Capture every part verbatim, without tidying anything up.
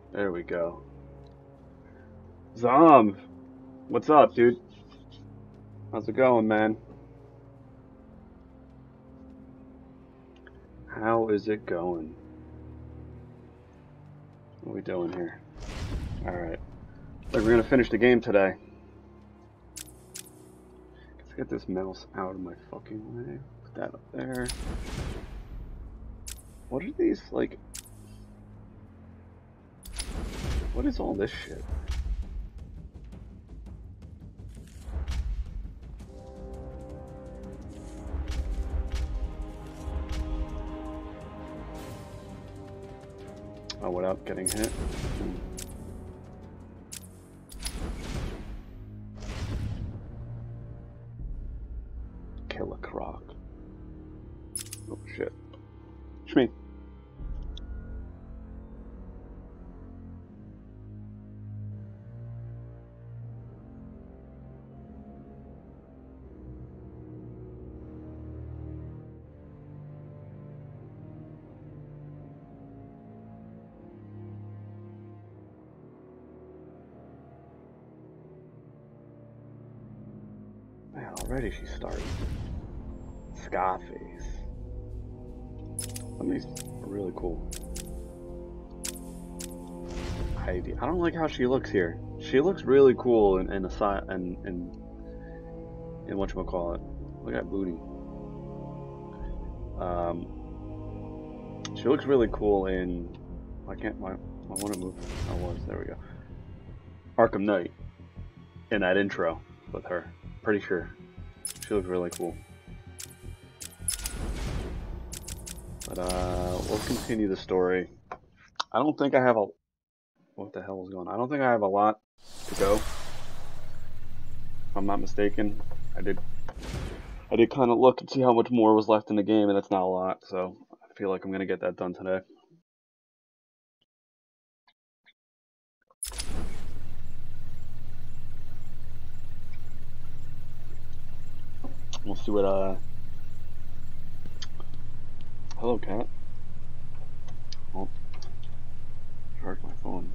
There we go. Zom, what's up, dude? How's it going, man? How is it going? What are we doing here? Alright. Like we're gonna finish the game today. Let's get this mouse out of my fucking way. Put that up there. What are these, like... What is all this shit? Oh, without getting hit? Hmm. Kill a croc. Oh shit. Shmee. Man, already she's starting. Scarface. Some of these are really cool. Heidi. I don't like how she looks here. She looks really cool in in a side and in in whatchamacallit. Look at booty. Um, she looks really cool in. I can't. I, I want to move. I was. There we go. Arkham Knight. In that intro with her. Pretty sure. She looks really cool. But uh, we'll continue the story. I don't think I have a. What the hell is going on? I don't think I have a lot to go. If I'm not mistaken. I did. I did kind of look and see how much more was left in the game, and it's not a lot. So I feel like I'm gonna get that done today. We'll see what. Uh. Hello, cat. Oh, charge my phone.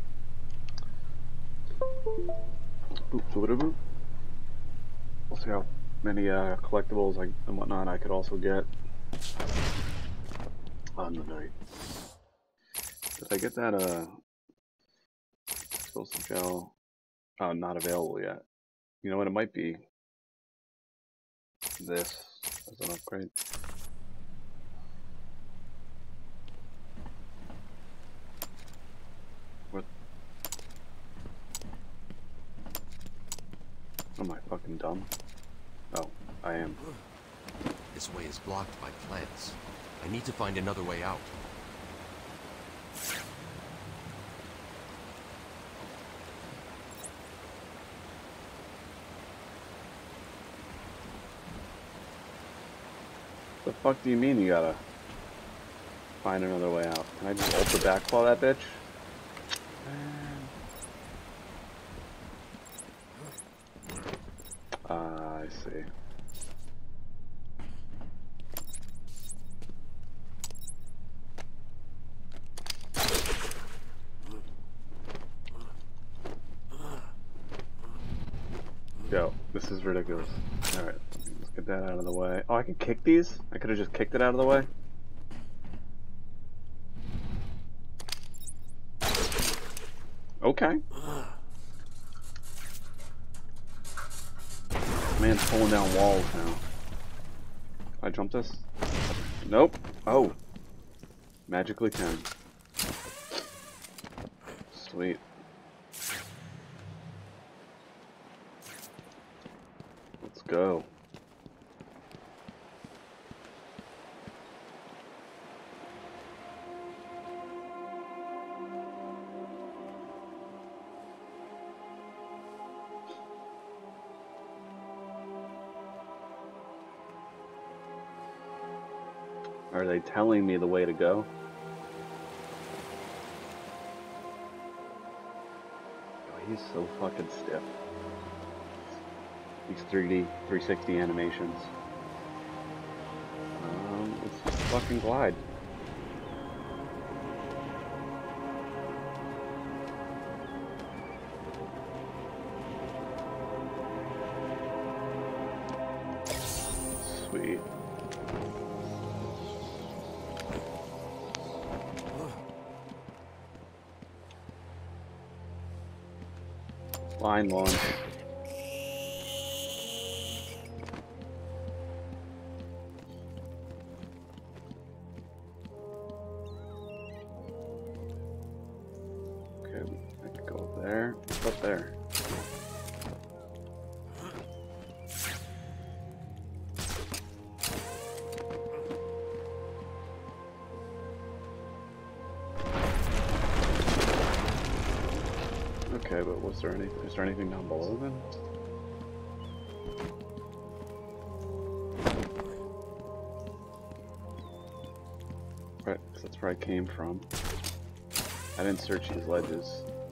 Boop, boop, boop. We'll see how many uh, collectibles I, and whatnot I could also get on the night. Did I get that uh explosive gel? Oh, not available yet. You know what? It might be this as an upgrade. What? Am I fucking dumb? Oh, I am. This way is blocked by plants. I need to find another way out. The fuck do you mean you gotta find another way out? Can I just ultra backfall that bitch? Ah, uh, I see. Yo, this is ridiculous. Alright, let's get that out of the way. Oh, I can kick these? I could have just kicked it out of the way? Okay. Man's pulling down walls now. Can I jump this? Nope. Oh. Magically can. Sweet. Let's go. Are they telling me the way to go? Oh, he's so fucking stiff. These three D, three sixty animations. Um, let's just fucking glide. feet. Line launch. Okay, I could go up there. What's up there? Okay, but was there anything? Is there anything down below then? Right, 'cause that's where I came from. I didn't search these ledges.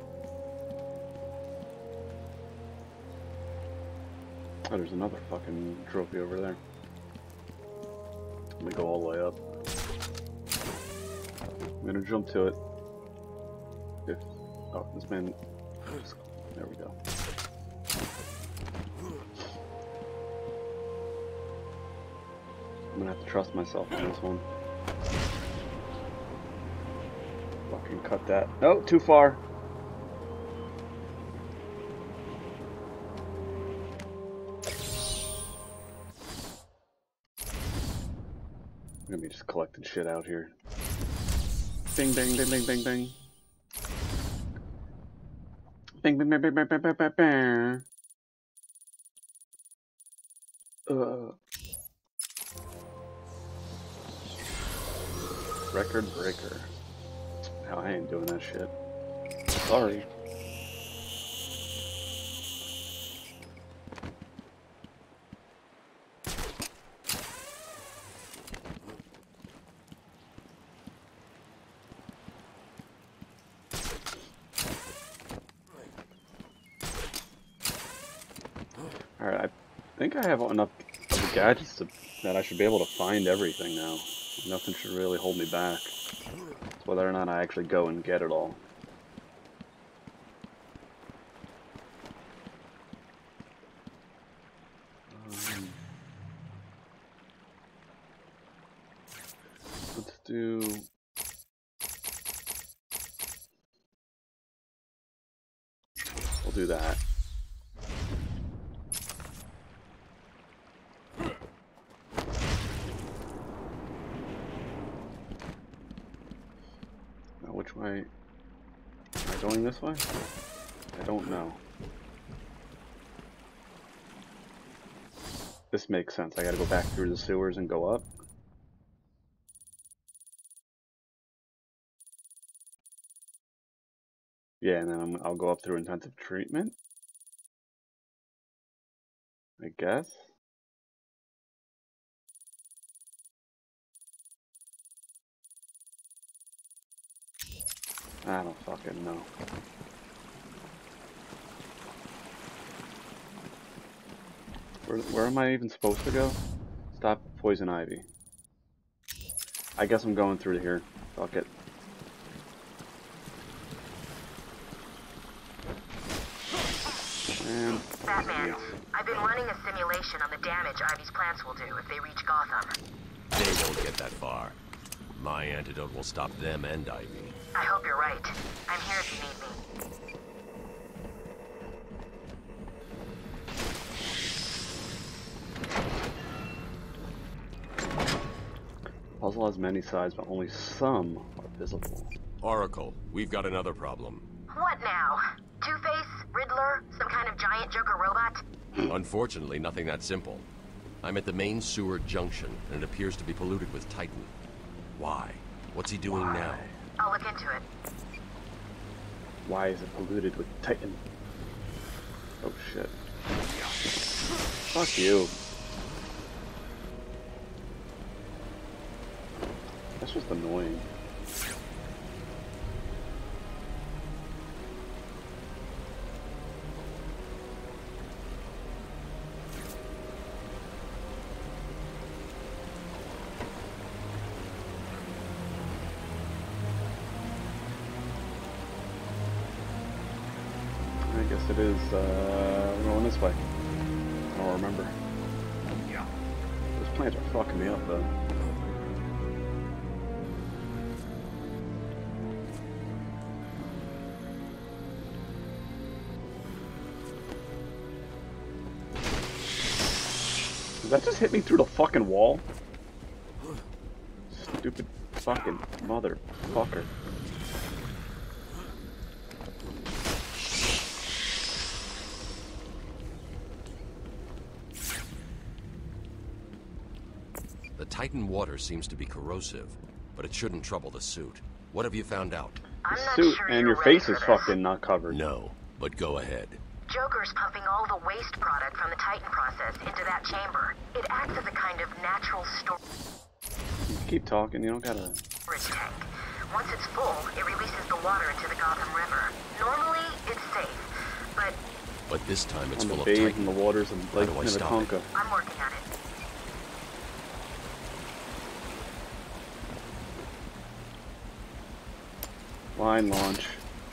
Oh, there's another fucking trophy over there. Let me go all the way up. I'm gonna jump to it. If oh, this man. There we go. I'm gonna have to trust myself on this one. Fucking cut that. No, too far. I'm gonna be just collecting shit out here. Bing, bang, bing, bing, bing, bing. Bing, bing, bing, bing, bing, bing, bing, bing, bing. Uh. Record breaker. No, I ain't doing that shit. Sorry. Alright, I think I have enough of the gadgets to, that I should be able to find everything now. Nothing should really hold me back. It's whether or not I actually go and get it all. Um, let's do... We'll do that. Which way? Am I going this way? I don't know. This makes sense. I gotta go back through the sewers and go up. Yeah, and then I'm, I'll go up through intensive treatment. I guess. I don't fucking know. Where, where am I even supposed to go? Stop poison ivy. I guess I'm going through here. Fuck it. And Batman, I've been running a simulation on the damage Ivy's plants will do if they reach Gotham. They won't get that far. My antidote will stop them and Ivy. I hope you're right. I'm here if you need me. the puzzle has many sides, but only some are visible. Oracle, we've got another problem. What now? Two-Face? Riddler? Some kind of giant Joker robot? Unfortunately, nothing that simple. I'm at the main sewer junction, and it appears to be polluted with Titan. Why? What's he doing Why? I'll now? look into it. Why is it polluted with Titan? Oh shit. Fuck you. That's just annoying. I guess it is, uh, we're going this way. I don't remember. Yeah. This Plants are fucking me up though. Did that just hit me through the fucking wall? Stupid fucking motherfucker. The Titan water seems to be corrosive, but it shouldn't trouble the suit. What have you found out? I'm The not suit sure and you're your ready face for is this. fucking not covered. No, but go ahead. Joker's pumping all the waste product from the Titan process into that chamber. It acts as a kind of natural storage You keep talking, you don't gotta... tank. Once it's full, it releases the water into the Gotham River. Normally, it's safe, but But this time it's I'm full gonna of bathe in Titan. the waters of How Lake do I stop it? Minnetonka. I'm working on it. Line launch.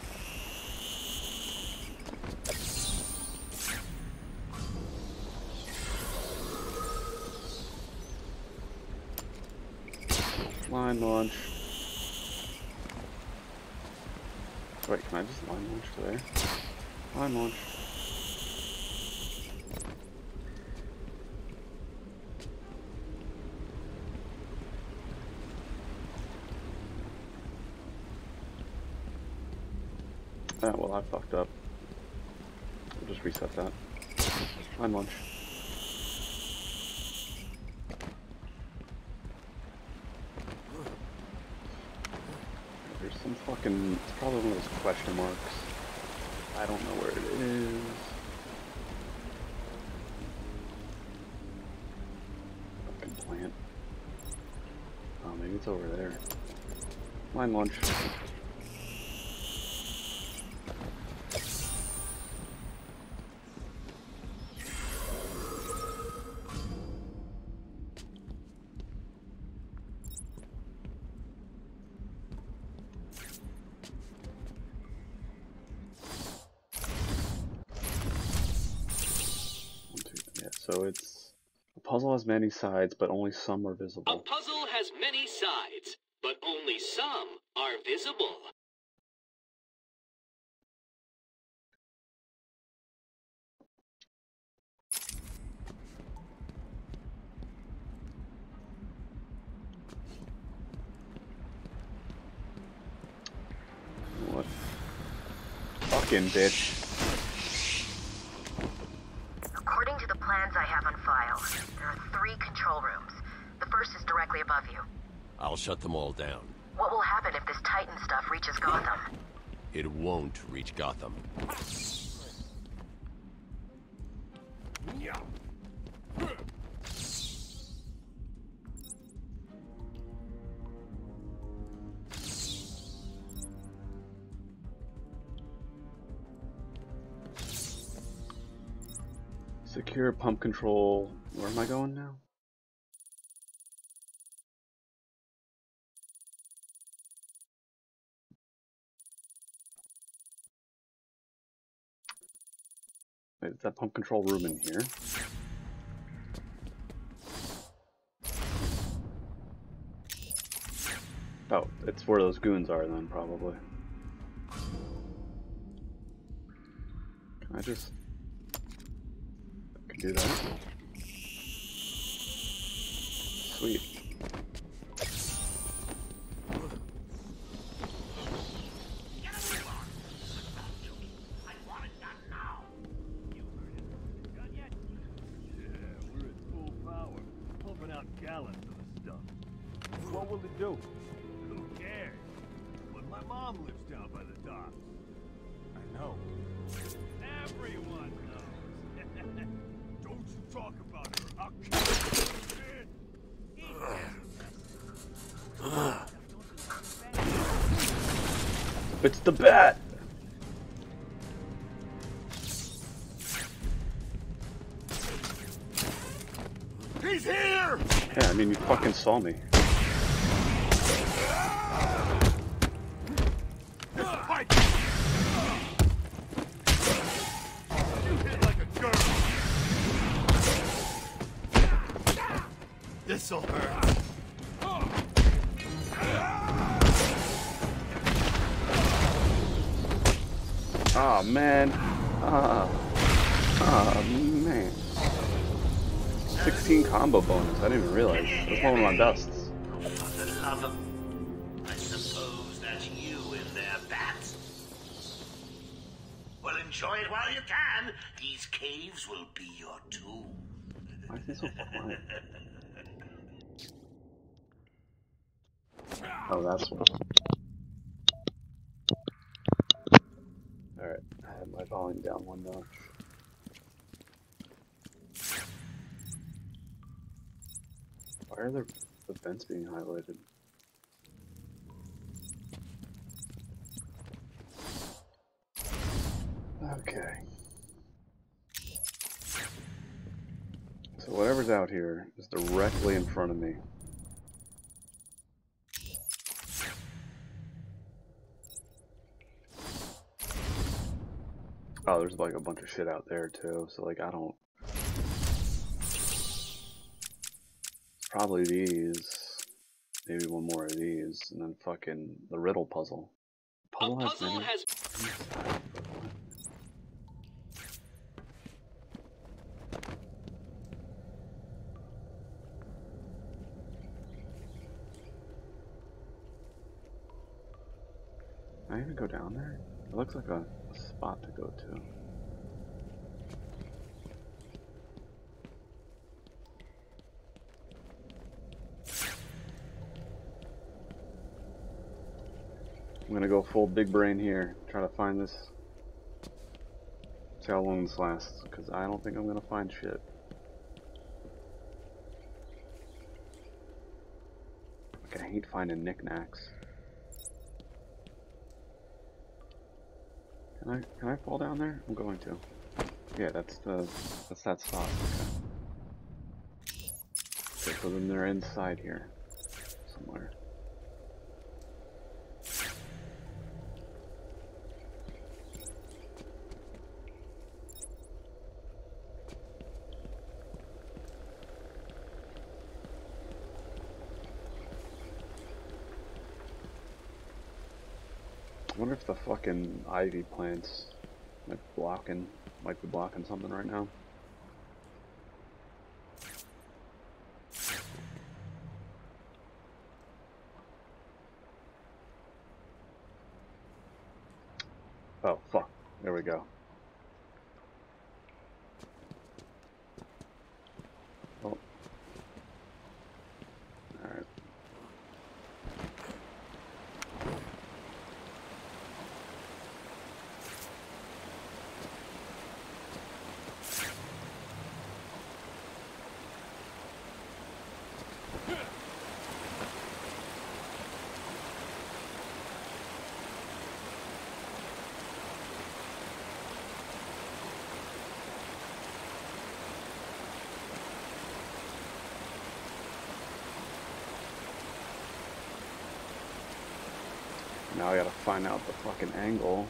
Line launch. Wait, can I just line launch to there? Line launch. Ah, well, I fucked up. We'll just reset that. Line launch. There's some fucking... It's probably one of those question marks. I don't know where it is. Fucking plant. Oh, maybe it's over there. Line launch. So it's a puzzle has many sides, but only some are A visible. puzzle has many sides, but only some are visible. What? Fucking bitch. According to the plans I have on file, there are three control rooms. The first is directly above you. I'll shut them all down. What will happen if this Titan stuff reaches Gotham? It won't reach Gotham. Secure pump control. Where am I going now? Wait, is that pump control room in here? Oh, it's where those goons are then, probably. Can I just... I can do that? Sweet. Gallons of the stuff. What will it do? Who cares? But my mom lives down by the docks. I know. Everyone knows. Don't you talk about her. I'll kill you. It's the bat! He's here! Yeah, I mean, you fucking saw me. Fight! You hit like a girl. This'll hurt. Oh man. Ah. Oh man. sixteen combo bonus. I didn't even realize. That's one of my bests. For the love of... I suppose that's you in there, Bat. Well, enjoy it while you can. These caves will be your tomb. Why is he so quiet? Oh, that's one. Alright, I have my volume down one notch. Why are the events being highlighted? Okay. So whatever's out here is directly in front of me. Oh, there's like a bunch of shit out there too, so like I don't... Probably these, maybe one more of these, and then fucking the riddle puzzle. Puzzle, A puzzle has... has... Can I even go down there? It looks like a, a spot to go to. I'm gonna go full big brain here, try to find this. See how long this lasts, because I don't think I'm gonna find shit. Like, I hate finding knickknacks. Can I can I fall down there? I'm going to. Yeah, that's the that's that spot. Okay. Okay, so then they're inside here somewhere. I wonder if the fucking ivy plants might be blocking, might be blocking something right now. Oh fuck! There we go. Oh. All right. Now I gotta find out the fucking angle.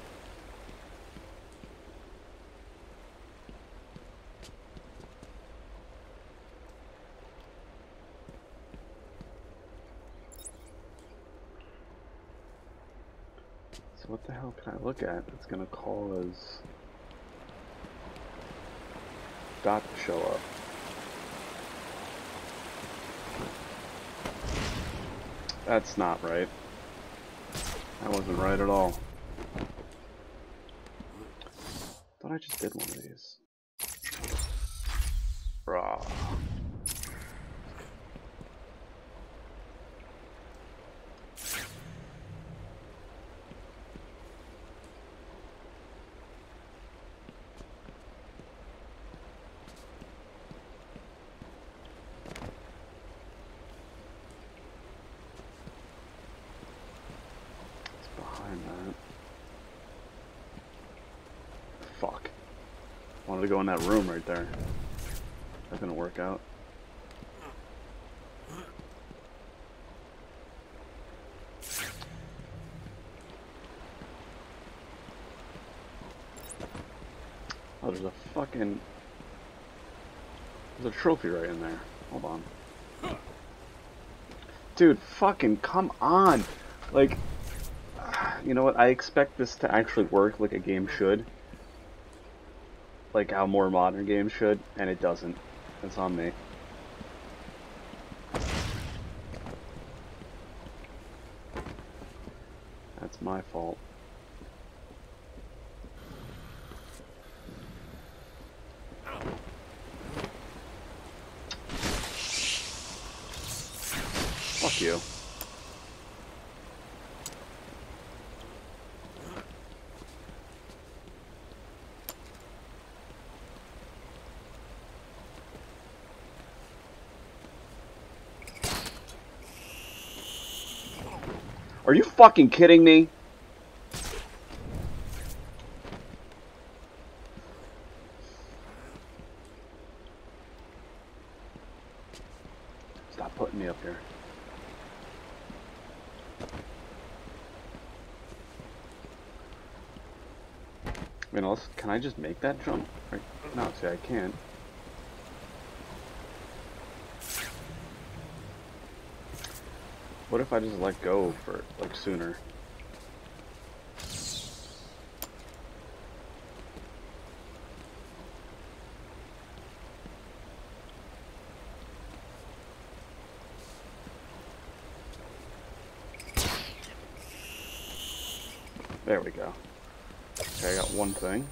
So what the hell can I look at that's gonna cause Dot to show up? That's not right. That wasn't right at all. Thought I just did one of these. Bruh. Fuck. Wanted to go in that room right there. That didn't work out. Oh, there's a fucking... There's a trophy right in there. Hold on. Dude, fucking come on. Like, you know what? I expect this to actually work like a game should. Like how more modern games should, and it doesn't. It's on me. That's my fault. Fuck you. Are you fucking kidding me? Stop putting me up here. I mean, let's, can I just make that jump? Right? No, see, I can't. What if I just let go for, like, sooner? There we go. Okay, I got one thing.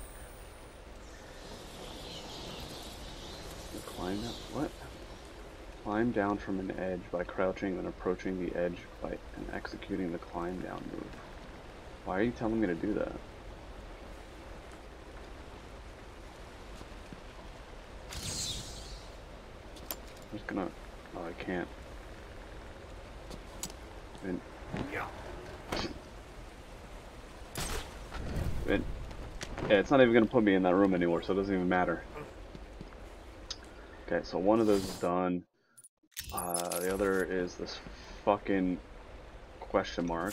Climb that. What? Climb down from an edge by crouching and approaching the edge by and executing the climb down move. Why are you telling me to do that? I'm just gonna. Oh, I can't. And. It, yeah, it's not even gonna put me in that room anymore, so it doesn't even matter. Okay, so one of those is done. Uh, the other is this fucking question mark.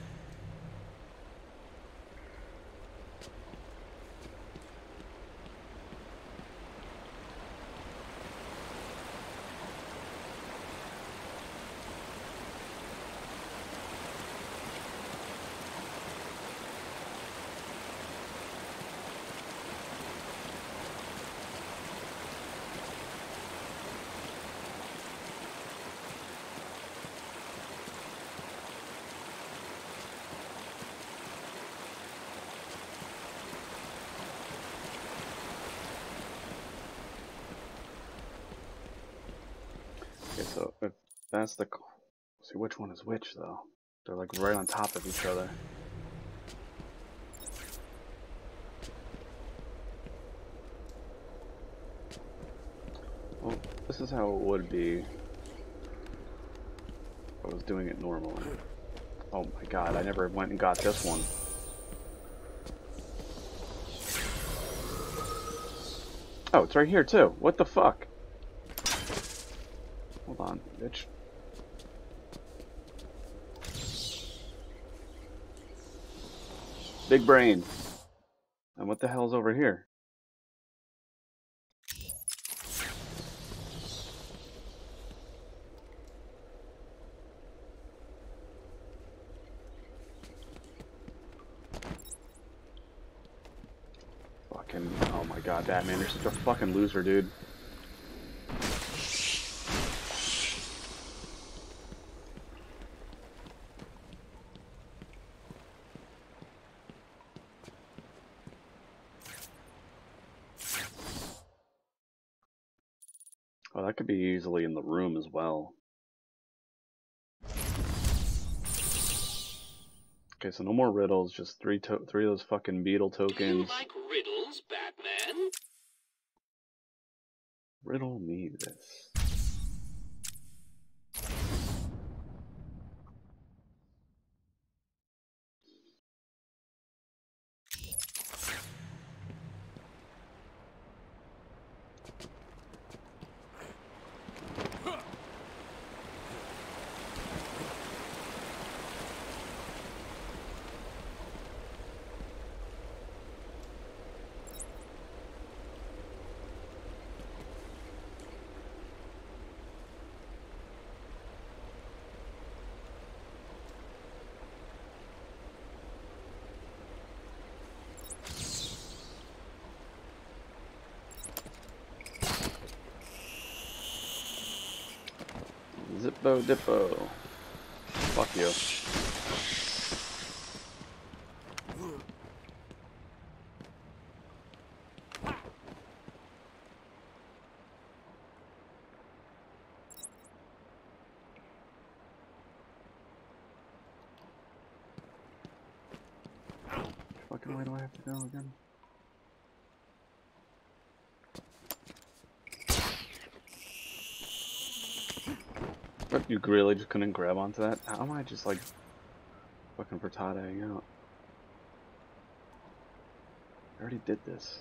Okay, so if that's the... See, which one is which, though? They're like right on top of each other. Well, this is how it would be if I was doing it normally. Oh my god, I never went and got this one. Oh, it's right here, too. What the fuck? Hold on, bitch. Big brain. And what the hell's over here? Fucking, oh my god, Batman, you're such a fucking loser, dude. Oh, that could be easily in the room as well. Okay, so no more riddles, just three to three of those fucking beetle tokens. Do you like riddles, Batman? Riddle me this. Zippo Dippo. Fuck you. Which fucking way do I have to go again? But you really just couldn't grab onto that? How am I just like fucking frittating out? I already did this.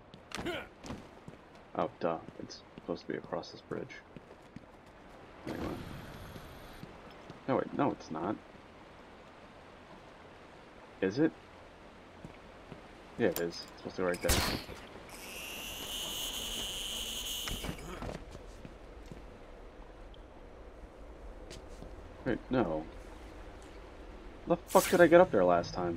Oh, duh. It's supposed to be across this bridge. Anyway. No, wait. No, it's not. Is it? Yeah, it is. It's supposed to be right there. Wait, no. How the fuck did I get up there last time?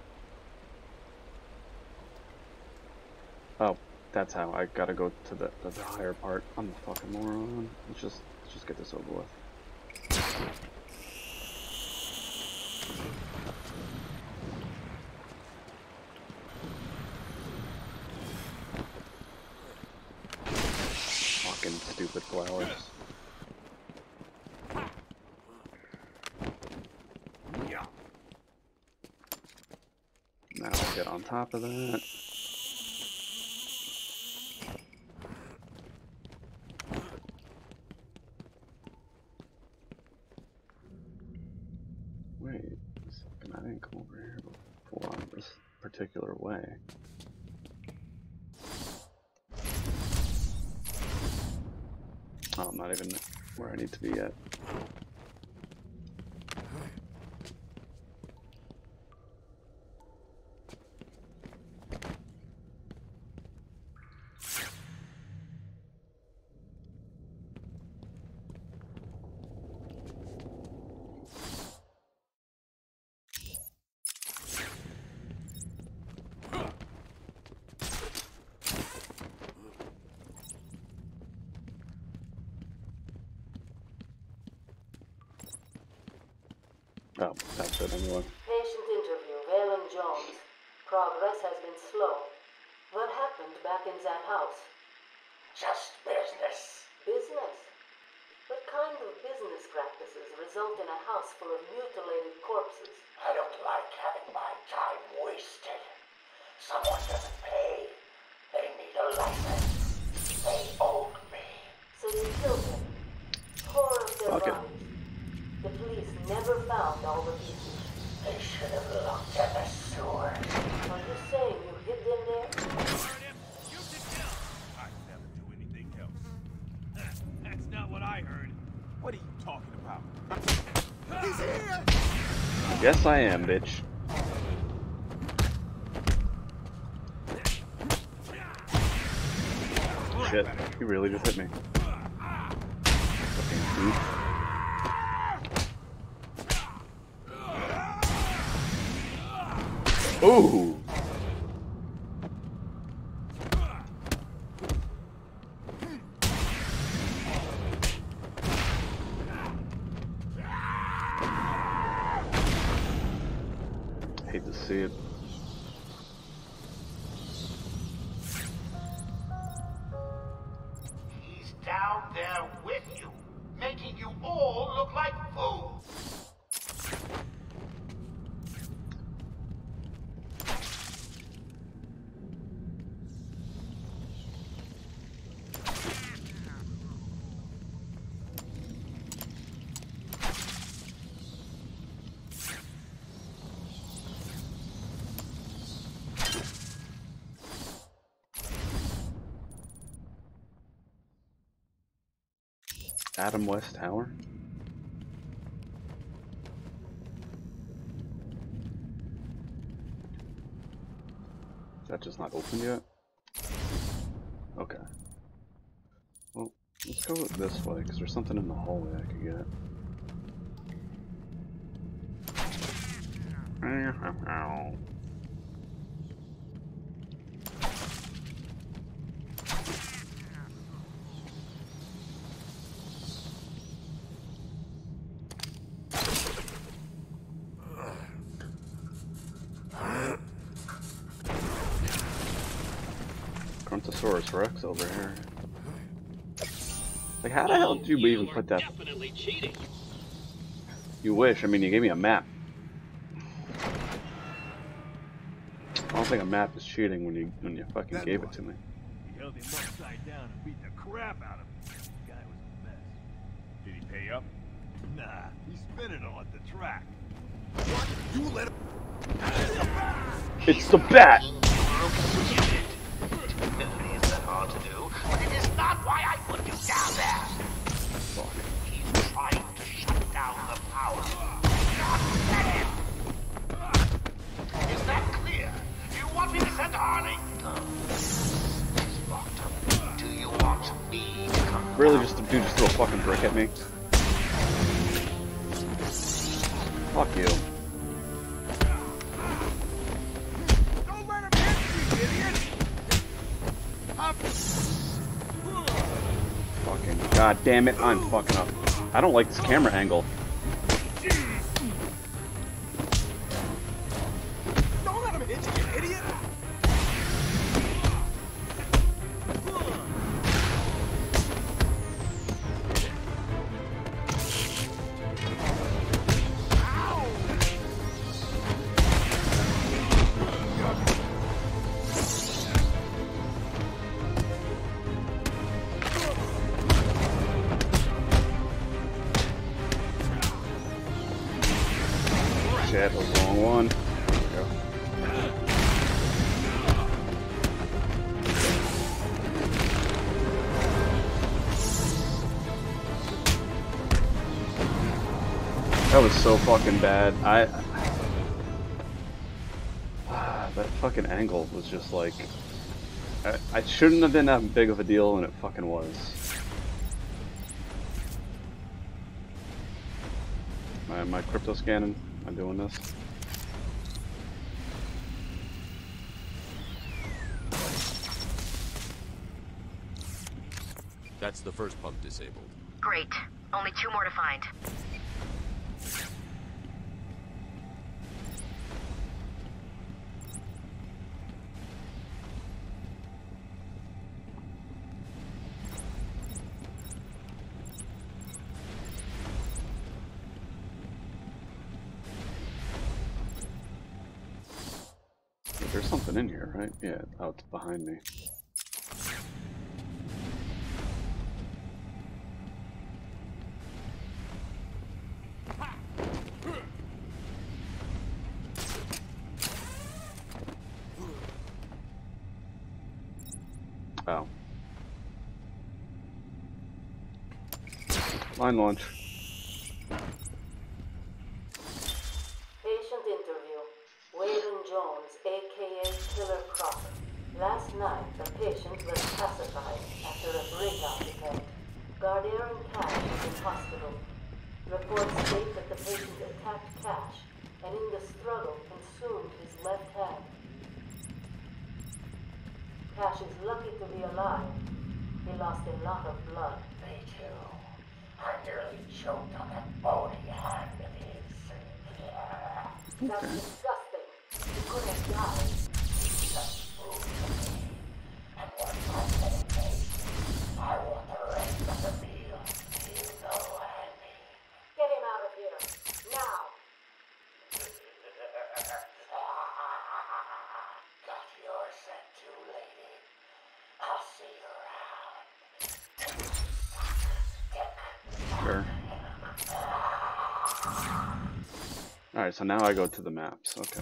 Oh, that's how. I gotta go to the, the, the higher part. I'm a fucking moron. Let's just, let's just get this over with. Fucking stupid flowers. Now I'll get on top of that. Wait a second, I didn't come over here before this particular way. Oh, I'm not even where I need to be yet. Oh, that's it anyway. Patient interview, Valen Jones. Progress has been slow. What happened back in that house? Just business. Business? What kind of business practices result in a house full of mutilated corpses? I don't like having my time wasted. Someone doesn't pay. They need a license. They owed me. So you killed him. Tore up their Okay. bodies. The police never found all the pieces. They should have looked at the sewer. Are you saying you hid them there? You should kill. I'd never do anything else. That's not what I heard. What are you talking about? He's here! Yes, I am, bitch. Shit, he really just hit me. Fucking goof. Ooh! Hate to see it. He's down there with you, making you all look like fools. Adam West Tower? Is that just not open yet? Okay. Well, let's go this way, because there's something in the hallway I could get. Tyrannosaurus Rex over here. Like, how the hell did you even put that? Definitely cheating. You wish. I mean, you gave me a map. I don't think a map is cheating when you when you fucking That gave boy. it to me. He held him upside down and beat the crap out of him. The guy was a mess. Did he pay up? Nah, he spit it all at the track. What? You let him... It's the bat. Admittedly, it's that hard to do, but it is not why I put you down there. He's trying to shut down the power. Not let him. Is that clear? Do you want me to send Harley? No. He's locked up. Do you want me to come? Really, just the dude just threw a fucking brick at me. Fuck you. Don't let him hit you, idiot! Up. Fucking god damn it, I'm fucking up. I don't like this camera angle. Don't let him hit you, you idiot! Shit, that was the wrong one. There we go. That was so fucking bad. I that fucking angle was just like I, I shouldn't have been that big of a deal, and it fucking was. Am I, am I crypto scanning? Am I doing this? That's the first pump disabled. Great. Only two more to find. There's something in here, right? Yeah. Oh, it's behind me. Oh. Line launch. Patient interview. Waylon Jones, aka Killer Croc. Last night, the patient was pacified after a breakout event. Gardier and Cash is in hospital. Reports state that the patient attacked Cash and in the struggle consumed his left hand. Cash is lucky to be alive. He lost a lot of blood. Me too. I nearly choked on that bony hand of his. That's disgusting. He could have died. Just food to me. And once I get it made, I want the rest of the meal. You know what I mean. Get him out of here. Now. Got your scent too, lady. I'll see you around. Sure. Alright, so now I go to the maps. Okay.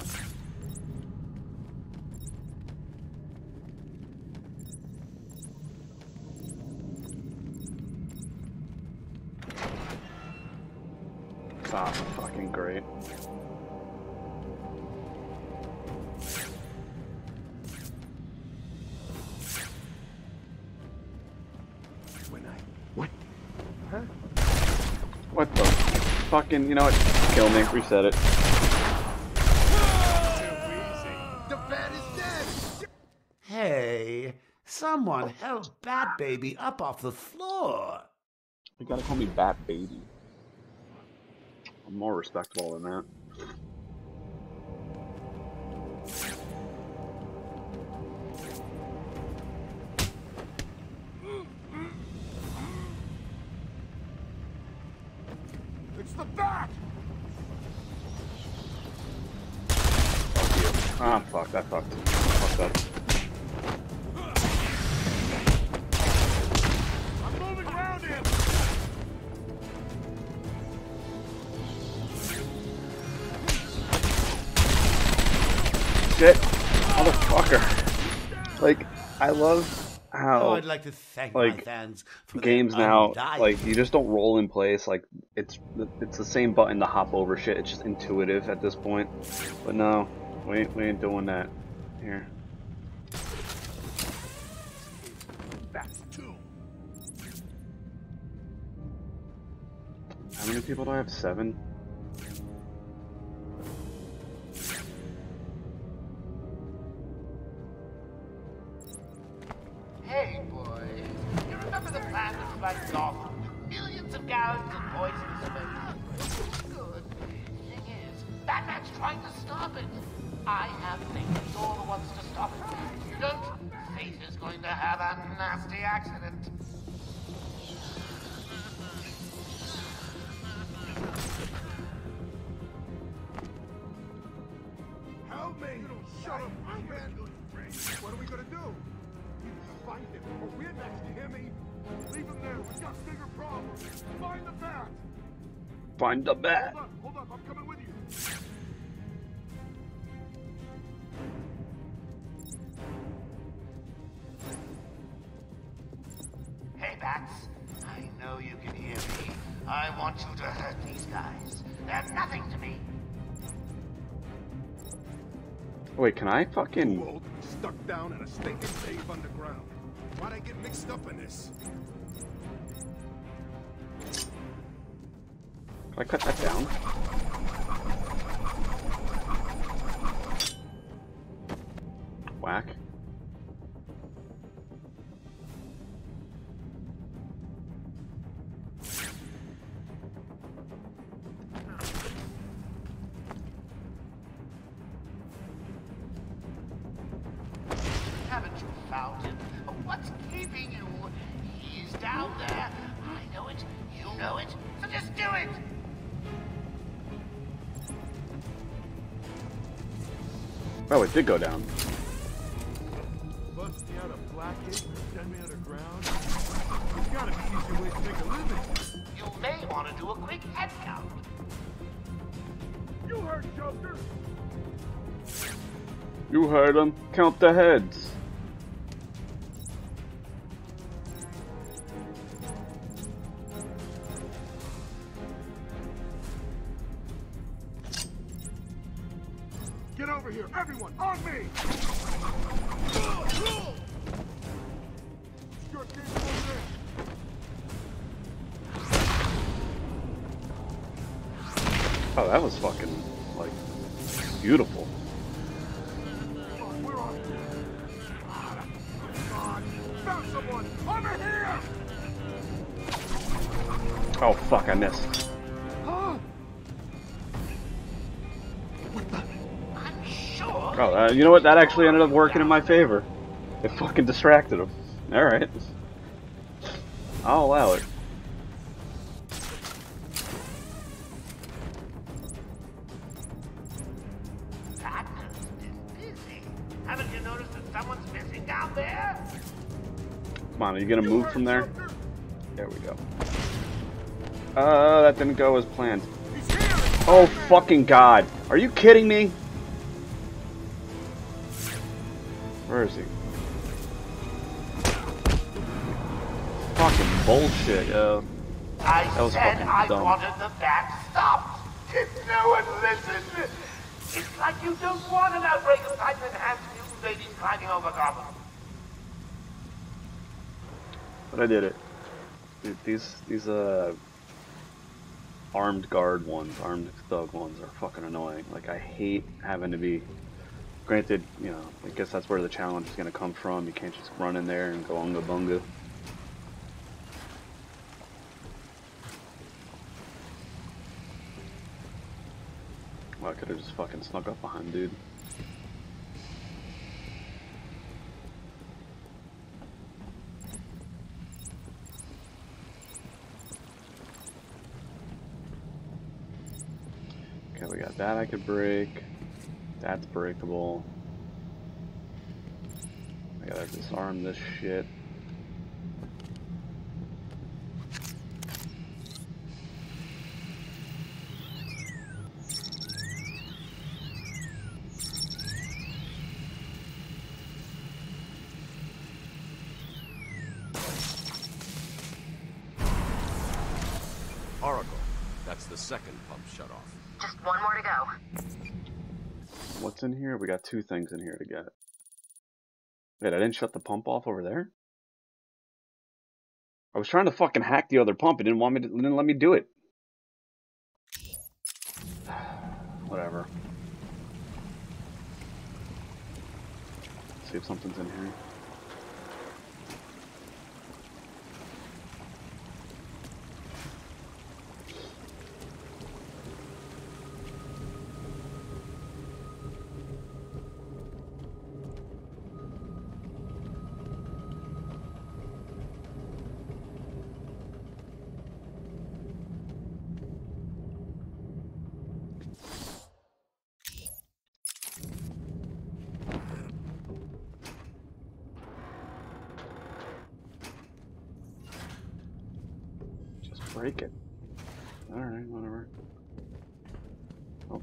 Ah, fucking great. When I... What? Huh? What the fucking, you know what? Kill me, reset it. The bat is dead! Hey, someone help Bat Baby up off the floor. You gotta call me Bat Baby. I'm more respectable than that. It's the bat! Ah, fuck, that fucked. Fucked up. I'm moving around him! Shit! Motherfucker! Like, I love how... Oh, I'd like to thank like, my fans for games their now, undying- like, you just don't roll in place. Like, it's it's the same button to hop over shit. It's just intuitive at this point. But no, we ain't, we ain't doing that here. That's two. How many people do I have? Seven? Hey, boy. You remember the plan to fight Gotham? Millions of gallons of poison space. Good. Thing is, Batman's trying to stop it. I have faith you're the ones to stop it. If you don't, Fate is going to have a nasty accident. Help me! Shut up, man! What are we gonna do? Find him, or we're next, you hear me? Leave him there, we've got bigger problems. Find the bat! Find the bat! Hold up, hold up, I'm coming with you. Hey, Bats. I know you can hear me. I want you to hurt these guys. They're nothing to me. Wait, can I fucking... Old, stuck down in a stinking cave underground. Why'd I get mixed up in this? Can I cut that down? Whack. Haven't you found him? What's keeping you? He's down there. I know it. You know it. So just do it. Oh, it did go down. Bust me out of Black Ink and send me underground? There's gotta be easier ways to make a living. You may want to do a quick head count. You heard Joker! You heard him. Count the heads. Get over here, everyone, on me! Your kid's over there. Oh, that was fucking, like, beautiful. Come on, we're on. Come on, found someone! Over here! Oh, fuck, I missed. Huh? I'm sure. Oh, uh, you know what? That actually ended up working in my favor. It fucking distracted him. Alright. I'll allow it. Batman's been busy. Haven't you noticed that someone's missing down there? Come on, are you gonna move from there? There we go. Uh, that didn't go as planned. Oh, fucking God. Are you kidding me? Where is he? Fucking bullshit, yo. I That was said fucking I dumb. wanted the bat stopped. Did no one listen? It's like you don't want an outbreak of Titan-enhanced mutant babies climbing over Gotham. But I did it. Dude, these, these, uh... armed guard ones, armed thug ones are fucking annoying. Like, I hate having to be... Granted, you know, I guess that's where the challenge is gonna come from. You can't just run in there and go unga bunga. Well, I could have just fucking snuck up behind dude. we got that I could break. That's breakable. I gotta disarm this shit. Oracle. That's the second pump shut off. Just one more to go. What's in here? We got two things in here to get. Wait, I didn't shut the pump off over there? I was trying to fucking hack the other pump. It didn't want me to, it didn't let me do it. Whatever. See if something's in here. Break it. Alright, whatever. Oh.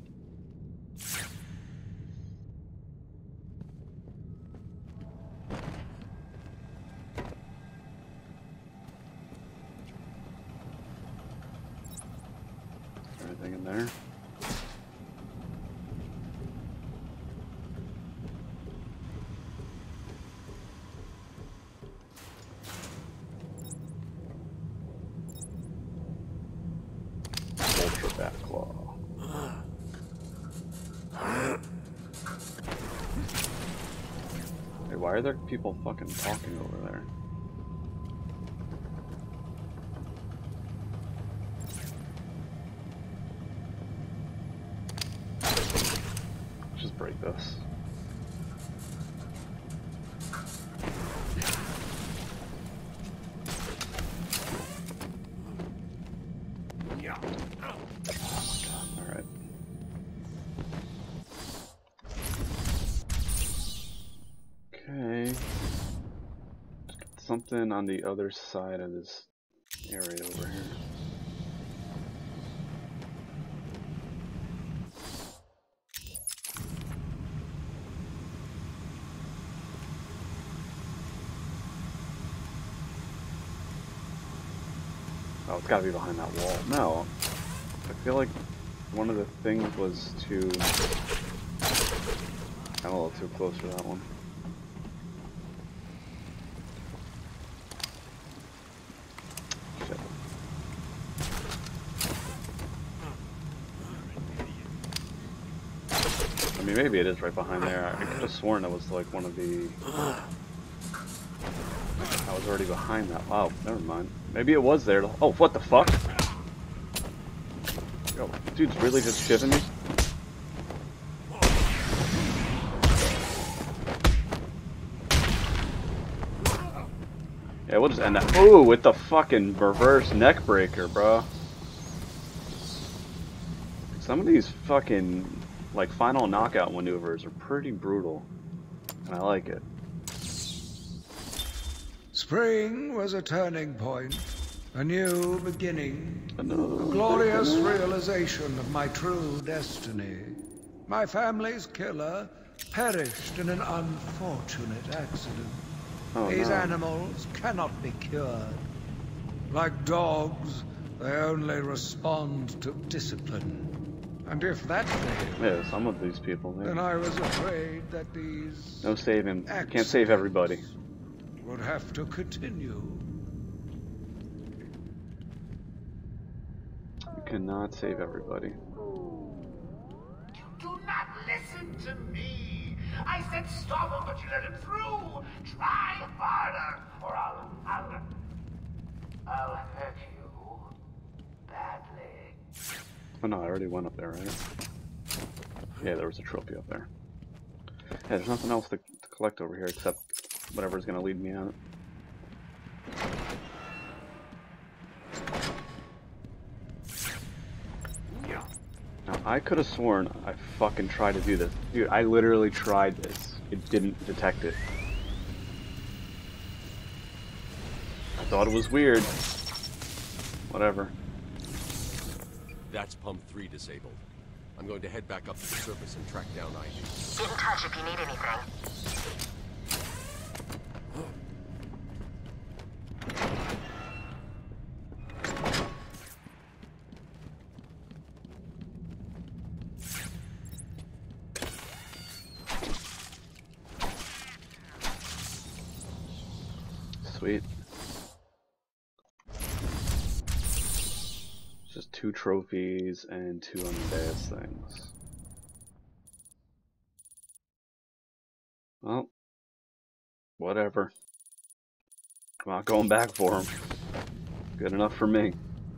Is there anything in there? Why are there people fucking talking over there? Let's just break this. Alright. Okay. Something on the other side of this area over here. Oh, it's gotta be behind that wall. No. I feel like one of the things was to... I'm a little too close for that one. I mean, maybe it is right behind there. I could have sworn it was like one of the... I was already behind that. Wow, never mind. Maybe it was there. Oh, what the fuck? Yo, dude's really just shivving me? Yeah, we'll just end that. Ooh, with the fucking reverse neck breaker, bro. Some of these fucking... like final knockout maneuvers are pretty brutal, and I like it. Spring was a turning point, a new beginning, Another a glorious realization of my true destiny. My family's killer perished in an unfortunate accident. Oh, These no. animals cannot be cured. Like dogs, they only respond to discipline. And if that failed, Yeah, some of these people, maybe. then I was afraid that these No saving. You can't save everybody. would have to continue. You cannot save everybody. You do not listen to me. I said stop him, but you let him through. Try harder, or I'll, I'll, I'll hurt you badly. Oh no, I already went up there, right? Yeah, there was a trophy up there. Yeah, there's nothing else to, to collect over here except whatever's gonna lead me out. Now, I could have sworn I fucking tried to do this. Dude, I literally tried this. It didn't detect it. I thought it was weird. Whatever. That's pump three disabled. I'm going to head back up to the surface and track down Ivy. Get in touch if you need anything. Sweet. Just two trophies and two unbass things. Well, whatever. I'm not going back for them. Good enough for me.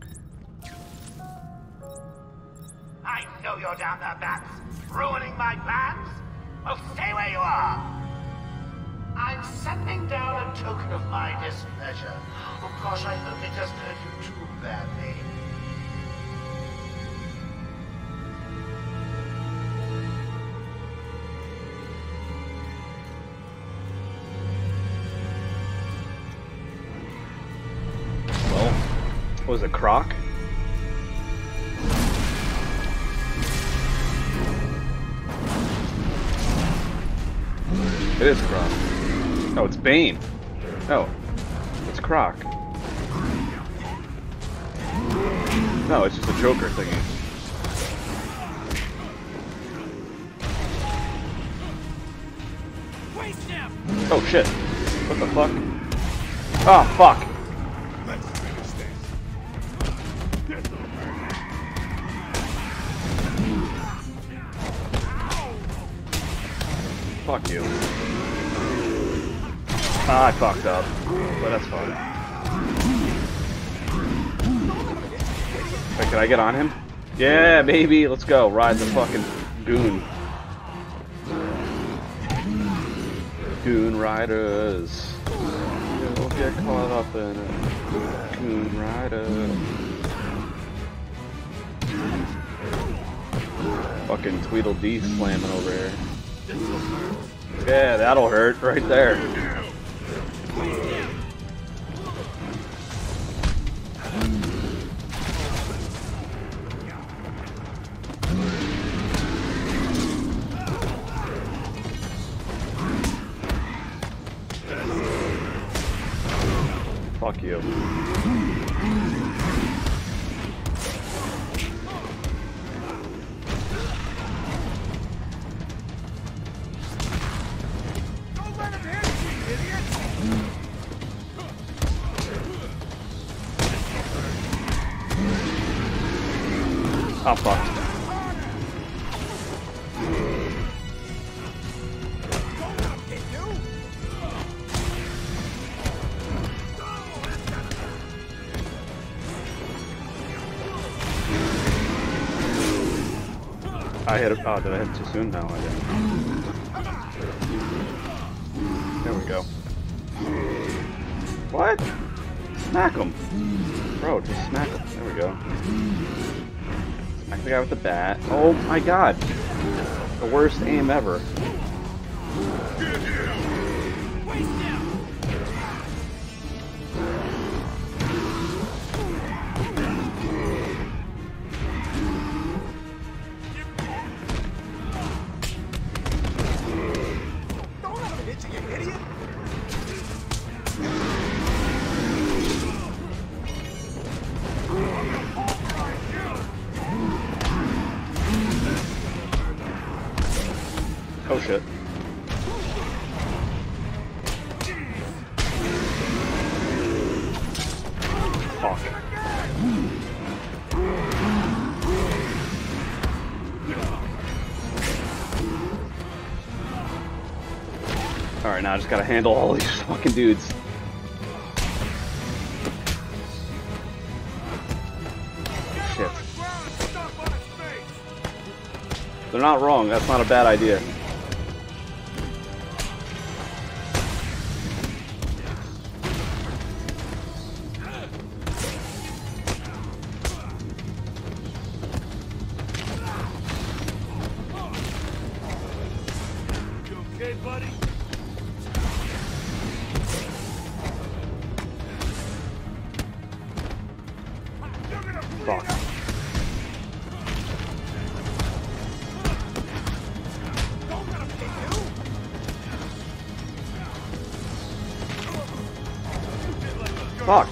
I know you're down there, Bats, ruining my plans. Well, stay where you are. I'm sending down a token of my displeasure. Oh gosh, I hope it doesn't hurt you too badly. Well, was it Croc? It is Croc. Oh, it's Bane. No, it's Croc. No, it's just a Joker thingy. Oh shit. What the fuck? Oh fuck. Fuck you. Ah, I fucked up, but that's fine. Wait, can I get on him? Yeah, baby, let's go. Ride the fucking goon. Goon riders. Don't get caught up in it. Goon riders. Fucking Tweedledee slamming over here. Yeah, that'll hurt right there. Fuck you. Oh fuck. I hit it. Oh, did I hit it too soon? No, I didn't. There we go. What? Smack him. Bro, just smack him. There we go. Smack the guy with the bat. Oh my god. The worst aim ever. Oh shit. Fuck. Alright, now I just gotta handle all these fucking dudes. Shit. They're not wrong, that's not a bad idea. Fuck. Fuck.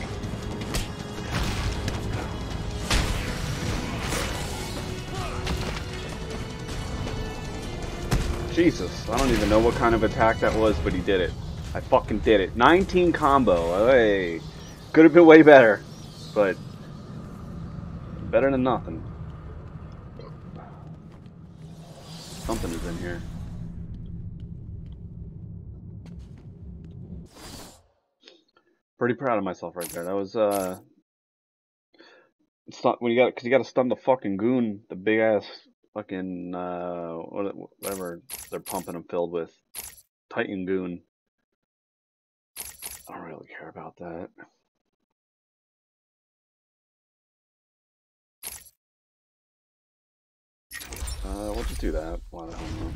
Jesus, I don't even know what kind of attack that was, but he did it. I fucking did it. nineteen combo. Hey, could have been way better, but better than nothing. Something is in here. Pretty proud of myself right there. That was uh, stun, when you got because you got to stun the fucking goon, the big ass fucking uh, whatever they're pumping him filled with, Titan goon. I don't really care about that. Uh, we'll just do that. Why the hell not?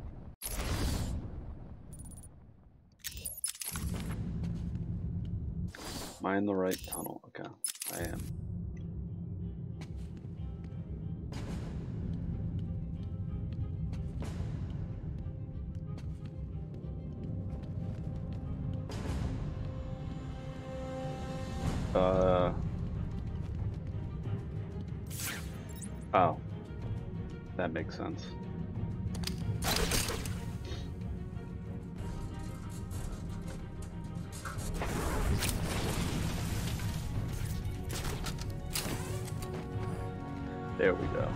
Am I in the right tunnel? Okay, I am. Uh. Oh. That makes sense. There we go.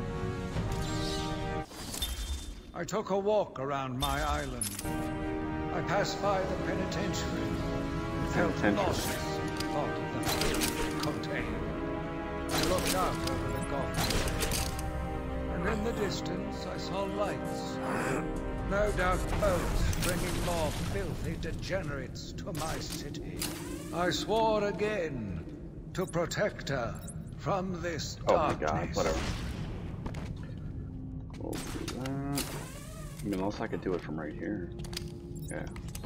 I took a walk around my island. I passed by the penitentiary and felt lost. Thought of the field it contained. I looked out over the Gulf, and in the distance I saw lights. No doubt boats bringing more filthy degenerates to my city. I swore again to protect her from this darkness. Oh my god, whatever. We'll do that. I mean, unless I could do it from right here. Yeah.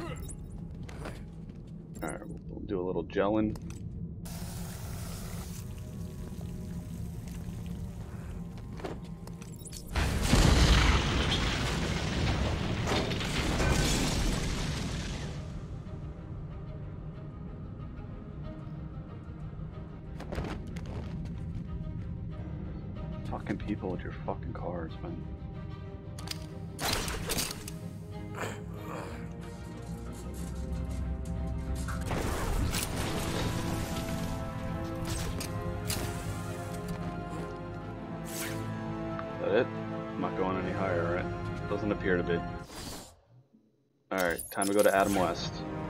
Alright, we'll do a little gelling. Fucking people with your fucking cars, man. Is that it? I'm not going any higher, right? Doesn't appear to be. Alright, time to go to Adam West.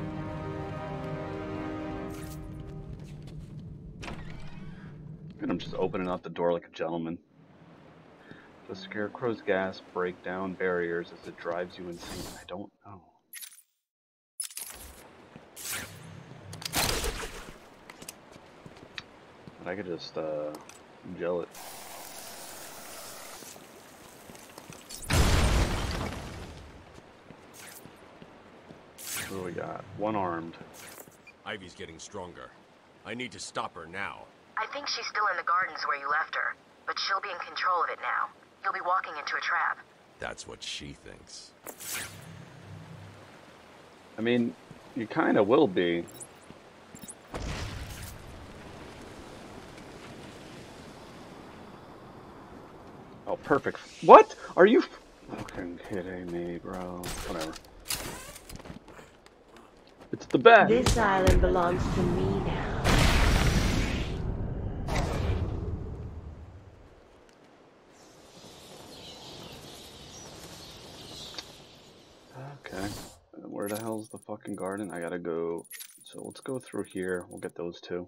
And I'm just opening up the door like a gentleman. The Scarecrow's gas break down barriers as it drives you insane. I don't know. But I could just uh, gel it. What do we got? One armed. Ivy's getting stronger. I need to stop her now. I think she's still in the gardens where you left her, but she'll be in control of it now. You'll be walking into a trap. That's what she thinks. I mean, you kind of will be. Oh, perfect. What? Are you fucking kidding me, bro? Whatever. It's the best. This island belongs to me now. Okay. Where the hell's the fucking garden? I gotta go. So let's go through here. We'll get those two.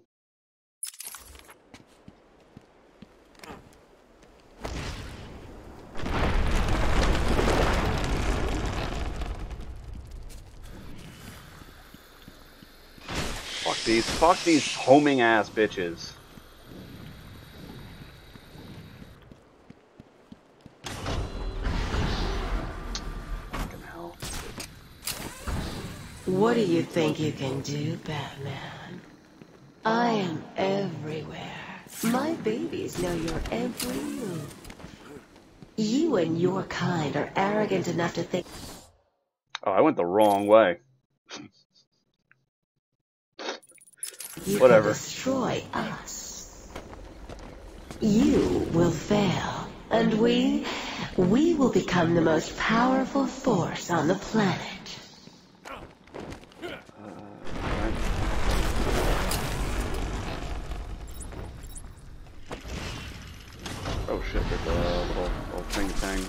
Fuck these. Fuck these homing ass bitches. What do you think you can do, Batman? I am everywhere. My babies know your every move. You and your kind are arrogant enough to think... Oh, I went the wrong way. You Whatever. can destroy us. You will fail, and we, we will become the most powerful force on the planet. Oh shit, there's a little, little thing thing.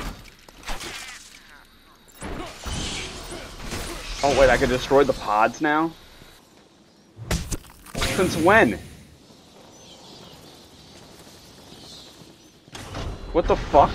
Oh wait, I can destroy the pods now? Since when? What the fuck?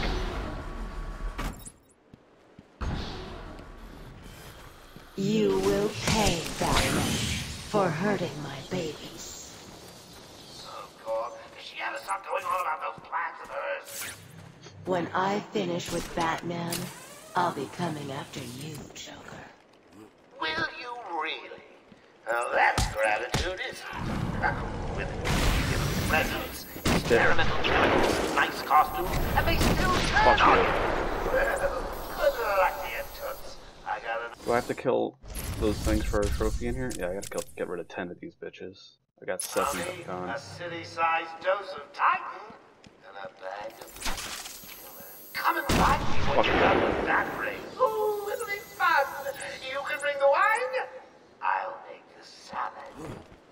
You will pay, Batman, for hurting my babies. Oh God, she ever stop going on about those plans of hers? When I finish with Batman, I'll be coming after you, Joker. Will you really? Now that's gratitude, isn't it? With presents, experimental chemicals, nice costumes, and they still turn on you. Well, good luck to you, Toots. I gotta... Do I have to kill those things for a trophy in here? Yeah, I gotta kill, get rid of ten of these bitches. I got seven left on. A city-sized dose of Titan and a bag of... Come and find me when you're done with that race. Oh, it'll be fun. You can bring the wine. I'll make the salad.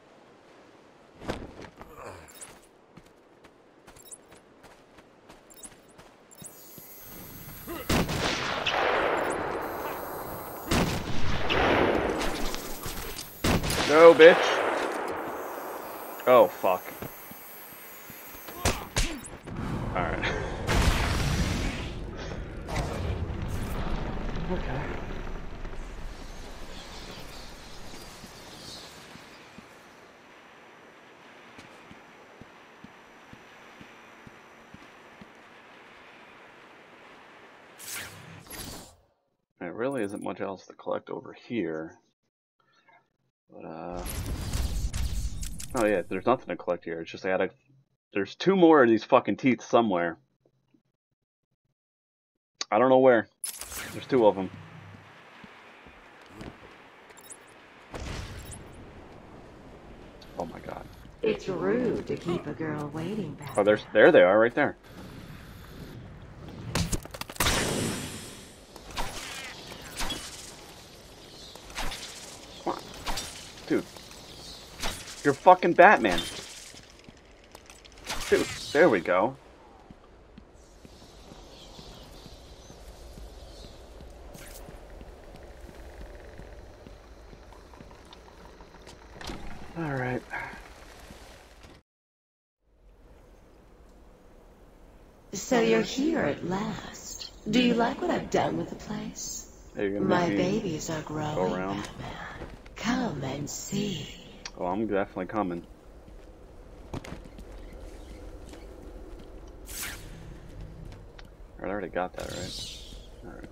No, bitch. Oh, fuck. Alright. Okay. There really isn't much else to collect over here. But, uh... oh yeah, there's nothing to collect here. It's just I gotta... There's two more of these fucking teeth somewhere. I don't know where. There's two of them. Oh my god. It's rude to keep a girl waiting back. Oh, there's, there they are, right there. Come on. Dude. You're fucking Batman. Dude, there we go. Alright. So you're here at last. Do you like what I've done with the place? Hey, you're gonna My make me babies are growing, go around? Batman. Come and see. Oh, I'm definitely coming. I already got that, right? Alright.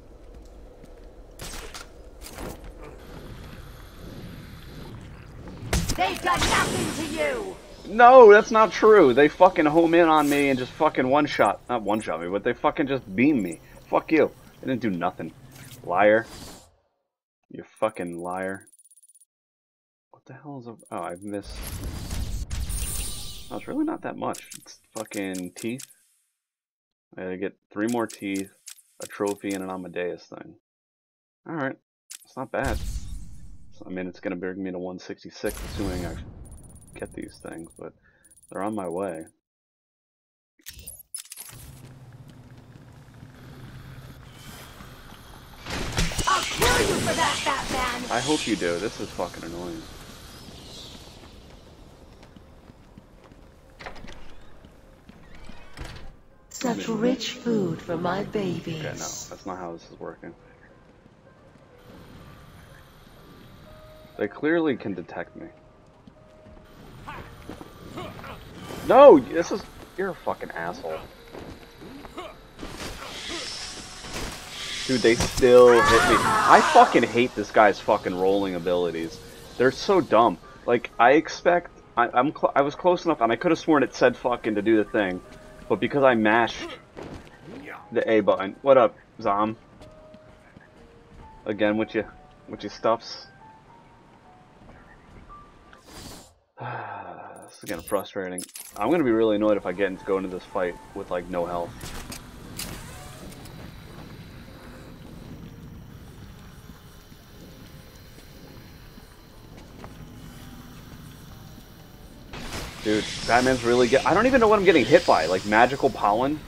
They've done nothing to you! No, that's not true. They fucking home in on me and just fucking one-shot. Not one-shot me, but they fucking just beam me. Fuck you. They didn't do nothing. Liar. You fucking liar. What the hell is a... Oh, I've missed... Oh, it's really not that much. It's fucking teeth. I gotta get three more teeth, a trophy, and an Amadeus thing. Alright. It's not bad. So, I mean, it's gonna bring me to one sixty-six, assuming I get these things, but they're on my way. I'll kill you for that, Batman! I hope you do. This is fucking annoying. Such rich food for my babies. Okay, no, that's not how this is working. They clearly can detect me. No, this is... You're a fucking asshole. Dude, they still hit me. I fucking hate this guy's fucking rolling abilities. They're so dumb. Like, I expect... I, I'm cl I was close enough, and I could have sworn it said fucking to do the thing, but because I mashed the A button. What up, Zom? Again, with you, with your stuffs. This is getting frustrating. I'm gonna be really annoyed if I get into go into this fight with like no health. Dude, Batman's really get. I don't even know what I'm getting hit by. Like magical pollen.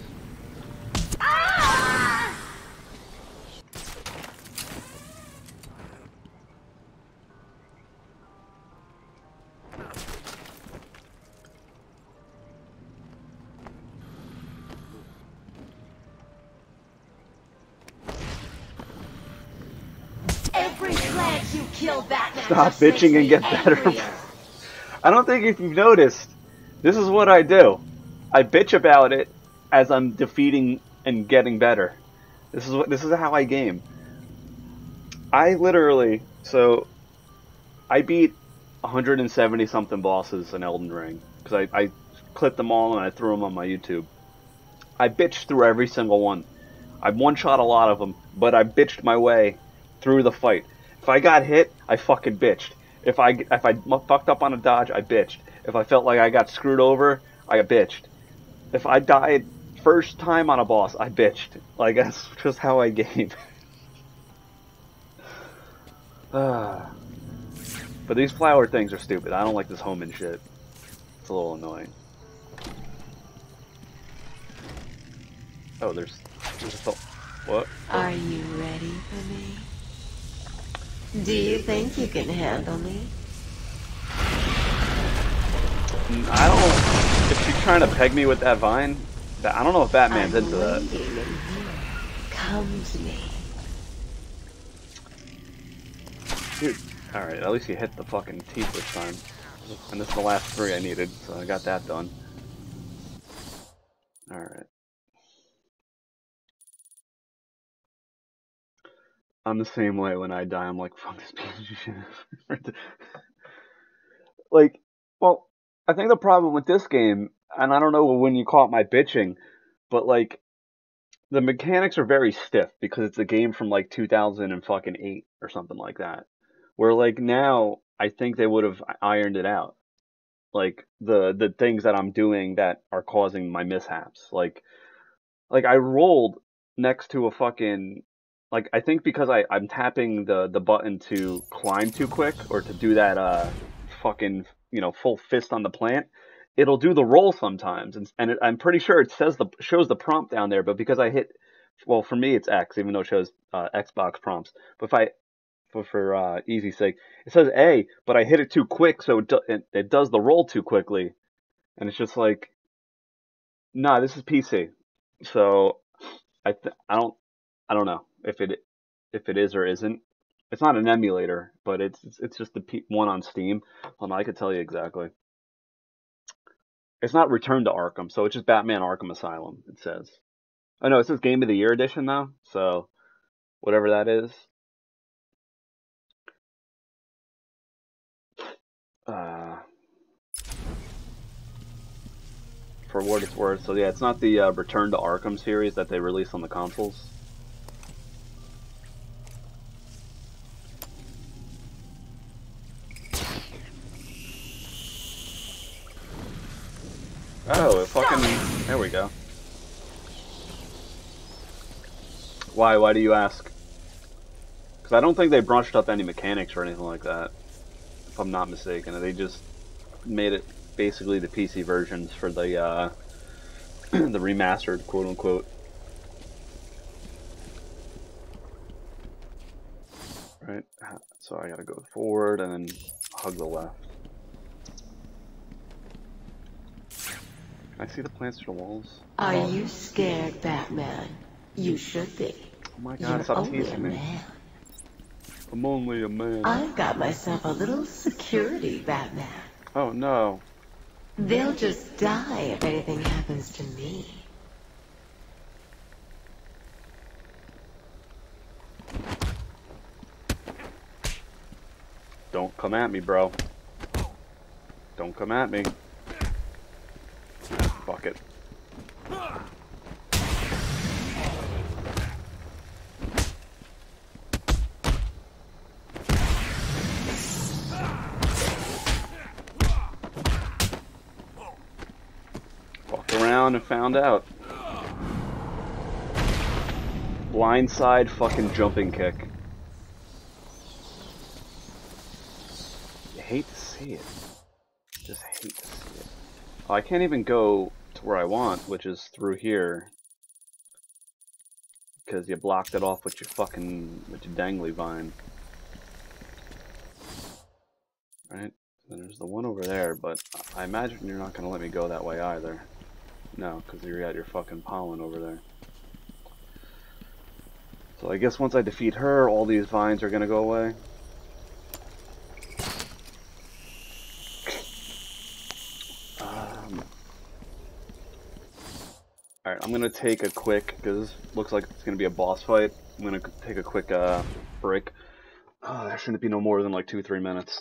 Every flag you kill Batman. Stop bitching and get better. I don't think if you've noticed, this is what I do. I bitch about it as I'm defeating and getting better. This is what this is how I game. I literally so I beat one hundred seventy something bosses in Elden Ring because I, I clipped them all and I threw them on my YouTube. I bitched through every single one. I one-shot a lot of them, but I bitched my way through the fight. If I got hit, I fucking bitched. If I if I fucked up on a dodge, I bitched. If I felt like I got screwed over, I bitched. If I died first time on a boss, I bitched. Like that's just how I game. uh, but these flower things are stupid. I don't like this homing shit. It's a little annoying. Oh, there's, there's a what? Are you ready for me? Do you think you can handle me? I don't. If she's trying to peg me with that vine, that I don't know if Batman's I'm into that. waiting in here. Come to me. Dude, all right. At least you hit the fucking teeth this time. And this is the last three I needed, so I got that done. All right. I'm the same way when I die. I'm like, fuck this piece of shit. Like, well, I think the problem with this game, and I don't know when you caught my bitching, but like, the mechanics are very stiff because it's a game from like two thousand eight or something like that. Where like now, I think they would have ironed it out. Like the the things that I'm doing that are causing my mishaps. Like, like I rolled next to a fucking. Like, I think because I, I'm tapping the, the button to climb too quick, or to do that, uh, fucking, you know, full fist on the plant, it'll do the roll sometimes, and, and it, I'm pretty sure it says the, shows the prompt down there, but because I hit, well, for me it's X, even though it shows, uh, Xbox prompts, but if I, for, for, uh, easy sake, it says A, but I hit it too quick, so it, do, it, it does the roll too quickly, and it's just like, nah, this is P C, so, I, th I don't, I don't know. If it if it is or isn't, it's not an emulator, but it's it's just the P one on Steam. Hold on, I could tell you exactly. It's not Return to Arkham, so it's just Batman Arkham Asylum. It says. Oh no, it says Game of the Year edition though. So whatever that is. Uh, for what it's worth, so yeah, it's not the uh, Return to Arkham series that they released on the consoles. Oh, it fucking... There we go. Why? Why do you ask? Because I don't think they brunched up any mechanics or anything like that. If I'm not mistaken. They just made it basically the P C versions for the, uh... the remastered, quote-unquote. Right? So I gotta go forward and then hug the left. Can I see the plants through the walls? Are you scared, Batman? You should be. Oh my god, You're stop only teasing a me. man. I'm only a man. I've got myself a little security, Batman. Oh no. They'll just die if anything happens to me. Don't come at me, bro. Don't come at me. Fuck it. Walked around and found out. Blindside fucking jumping kick. You hate to see it. Just hate to see it. Oh, I can't even go to where I want, which is through here. Because you blocked it off with your fucking, with your dangly vine. Right? And there's the one over there, but I imagine you're not going to let me go that way either. No, because you got your fucking pollen over there. So I guess once I defeat her, all these vines are going to go away. Um, Alright, I'm going to take a quick, because it looks like it's going to be a boss fight. I'm going to take a quick uh, break. Oh, that shouldn't be no more than like two, three minutes.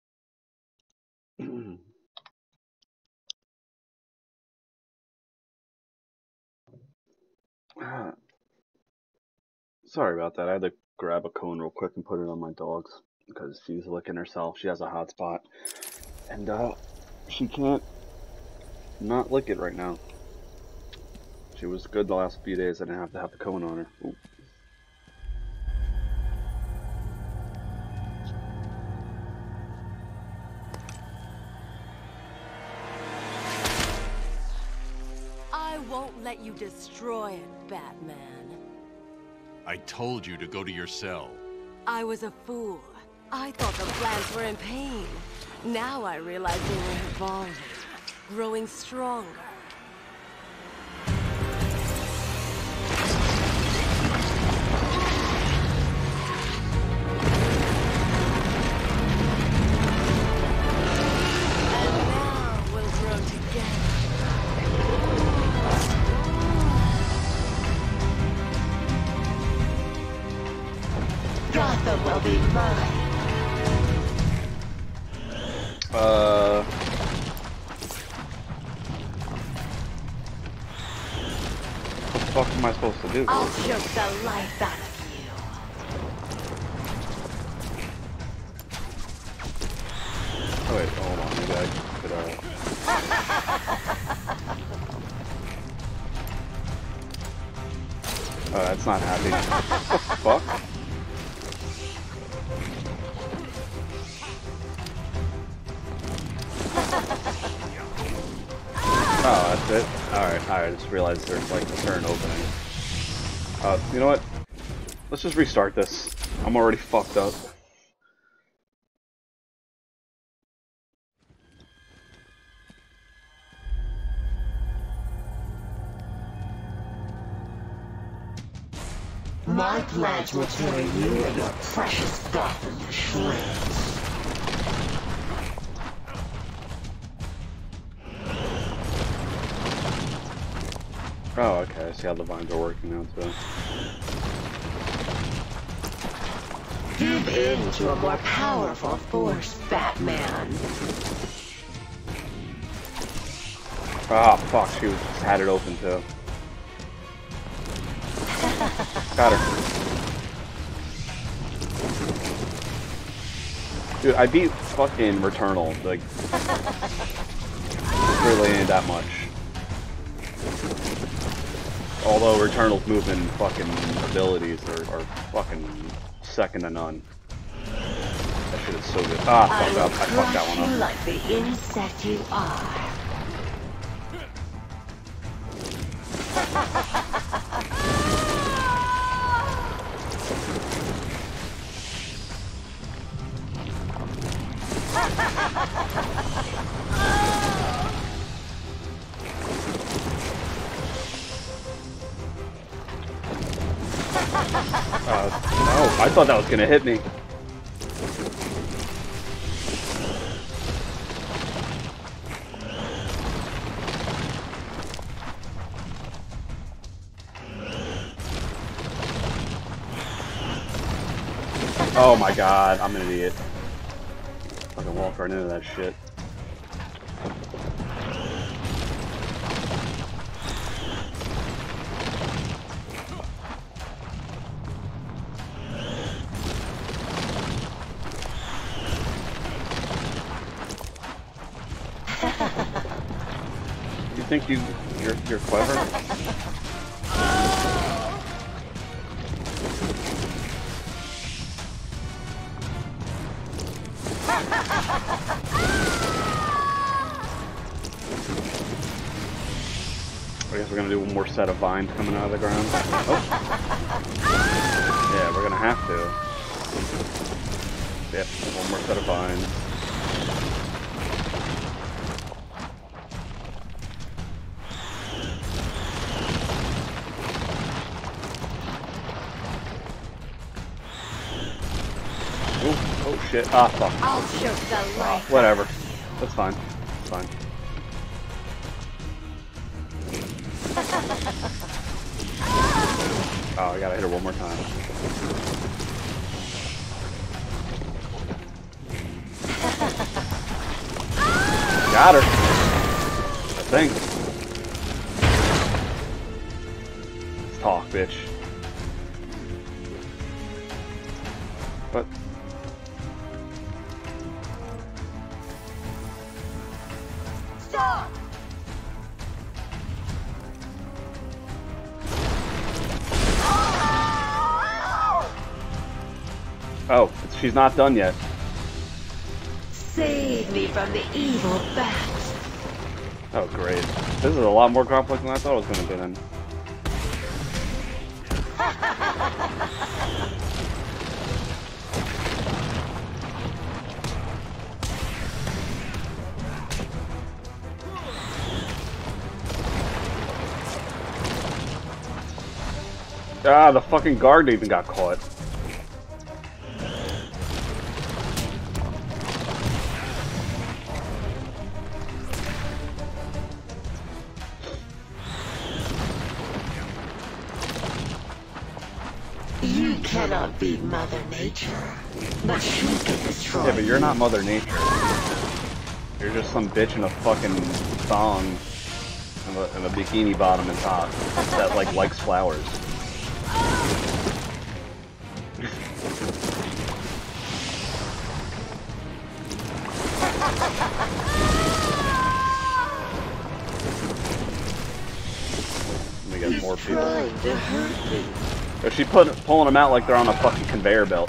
Sorry about that. I had to grab a cone real quick and put it on my dog's because she's licking herself. She has a hot spot, and uh, she can't not lick it right now. She was good the last few days. I didn't have to have the cone on her. Ooh. I won't let you destroy it, Batman. I told you to go to your cell. I was a fool. I thought the plants were in pain. Now I realize they were evolving, growing stronger. And now we'll grow together. Gotham will be mine. Uh. What the fuck am I supposed to do? I'll choke the life out of you. Oh wait, hold on, maybe I could uh. Oh, that's not happy. What the fuck? Oh, that's it? Alright, alright, I just realized there's like a turn opening. Uh, you know what? Let's just restart this. I'm already fucked up. My plans will tear you and your precious Gotham to shreds. Oh, okay, I see how the vines are working now, too. Give in to a more powerful force, Batman. Ah, oh, fuck, she was, just had it open, too. Got her. Dude, I beat fucking Returnal, like, really ain't that much. Although Returnal's movement fucking abilities are, are fucking second to none. That shit is so good. Ah, fuck up. I fucked that one up. Like the insect you are. Uh, no, I thought that was gonna hit me. Oh my god, I'm an idiot. Fucking walk right into that shit. You think you you're you're clever? I guess we're gonna do one more set of vines coming out of the ground. Oh. Yeah, we're gonna have to. Yep, one more set of vines. Oh, oh shit. Ah, fuck. I'll choke the life. Whatever. That's fine. That's fine. Oh, I gotta hit her one more time. Got her. I think. Let's talk, bitch. What? Stop! Oh, she's not done yet. Save me from the evil bats. Oh, great. This is a lot more complex than I thought it was going to be then. Ah, the fucking guard even got caught. You cannot be Mother Nature, but she can destroy. Yeah, but you're not Mother Nature. You're just some bitch in a fucking thong and a, and a bikini bottom and top that like likes flowers. Let me get more people. Trying to hurt me. Or she put pulling them out like they're on a fucking conveyor belt.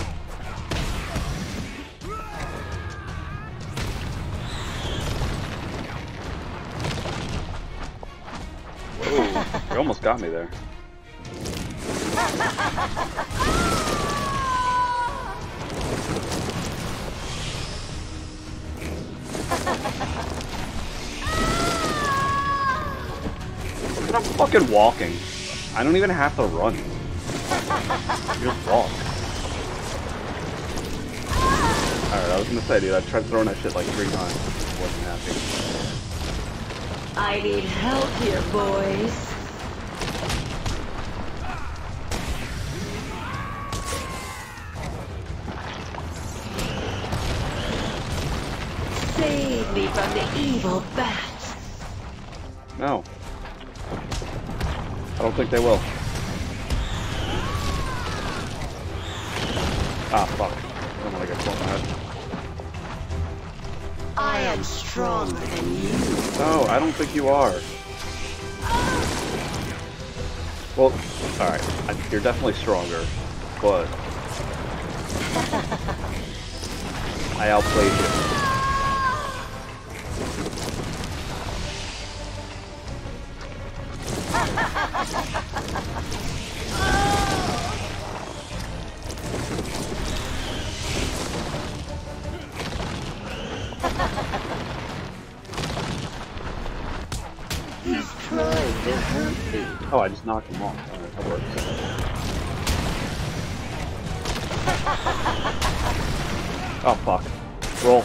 Whoa, you almost got me there. Look at I'm fucking walking. I don't even have to run. You just walk. Alright, I was gonna say, dude, I tried throwing that shit like three times. Wasn't happy. I need help here, boys. Save me from the evil bats. No. I don't think they will. Ah, fuck. I don't want to get caught in the head. I am stronger than you. No, I don't think you are. Well, alright. You're definitely stronger, but I outplayed you. He's trying to hurt me. Oh, I just knocked him off. Alright, that works. Oh, fuck. Roll.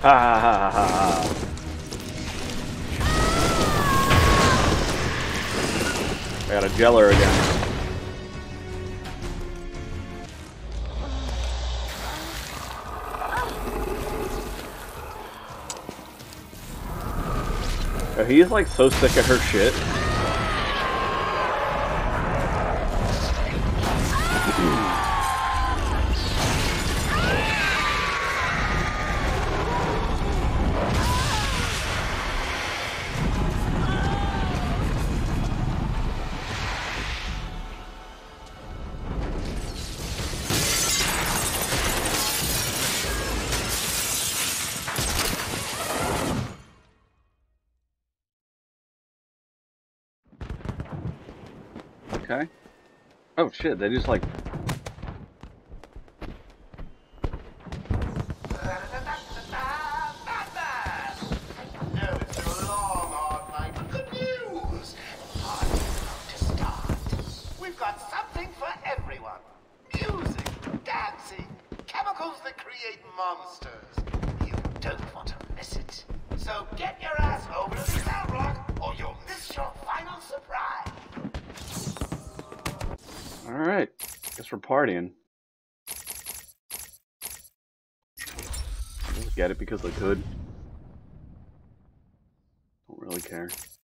ha ha ha ha. I got a jeller again. Oh, he's like so sick of her shit. Okay. Oh shit, they just like... We've got something for everyone. Music, dancing, chemicals that create monsters. You don't want to miss it. So get your ass over to the Sound Rock or you'll miss your final surprise. Alright, guess we're partying. Just get it because they could. Don't really care.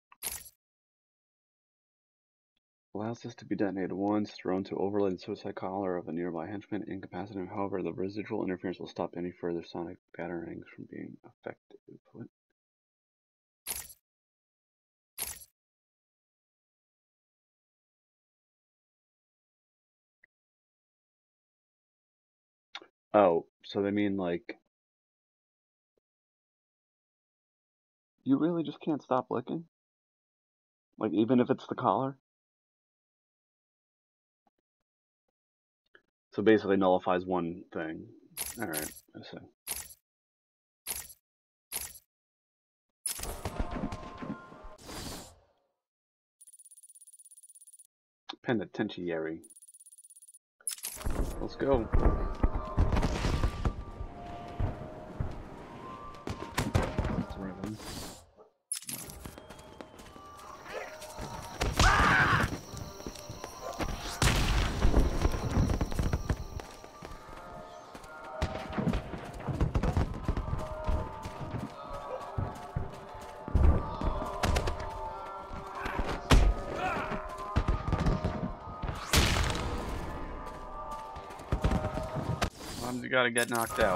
Allows this to be detonated once, thrown to overlay the suicide collar of a nearby henchman, incapacitated. However, the residual interference will stop any further sonic patterns from being effective. What? Oh, so they mean like... You really just can't stop licking? Like, even if it's the collar? So basically nullifies one thing. Alright, I see. Penitentiary. Let's go. That's right then. Sometimes you gotta get knocked out.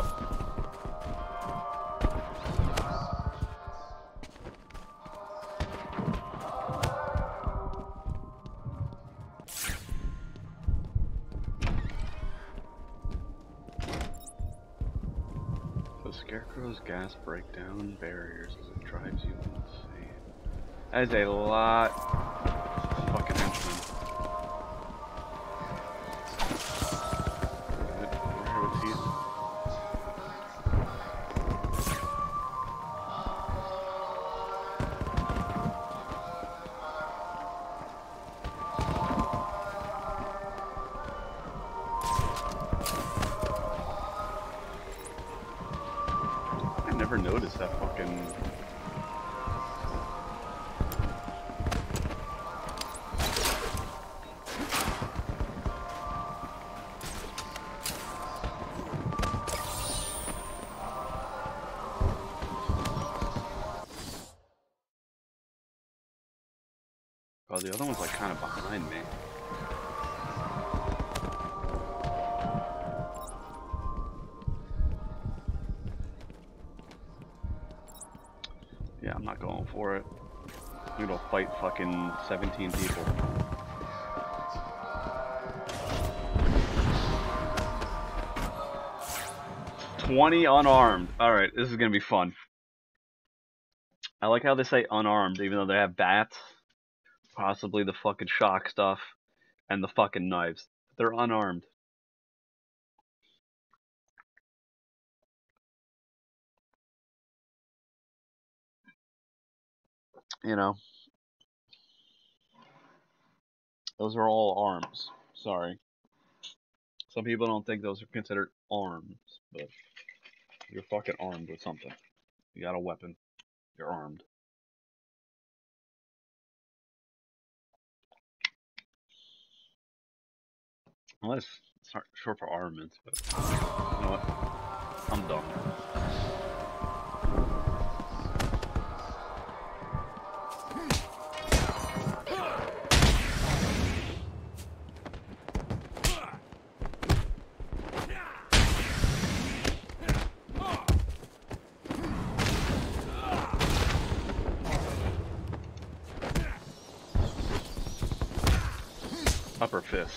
So Scarecrow's gas breakdown barriers as it drives you insane. That is a lot of fucking henchmen. Never noticed that fucking... Oh, the other one's like kind of behind me. Yeah, I'm not going for it. I'm gonna fight fucking seventeen people. twenty unarmed. Alright, this is gonna be fun. I like how they say unarmed, even though they have bats, possibly the fucking shock stuff, and the fucking knives. They're unarmed. You know, those are all arms. Sorry. Some people don't think those are considered arms, but you're fucking armed with something. You got a weapon. You're armed. Unless it's not short for armaments, but you know what? I'm done. Upper fist.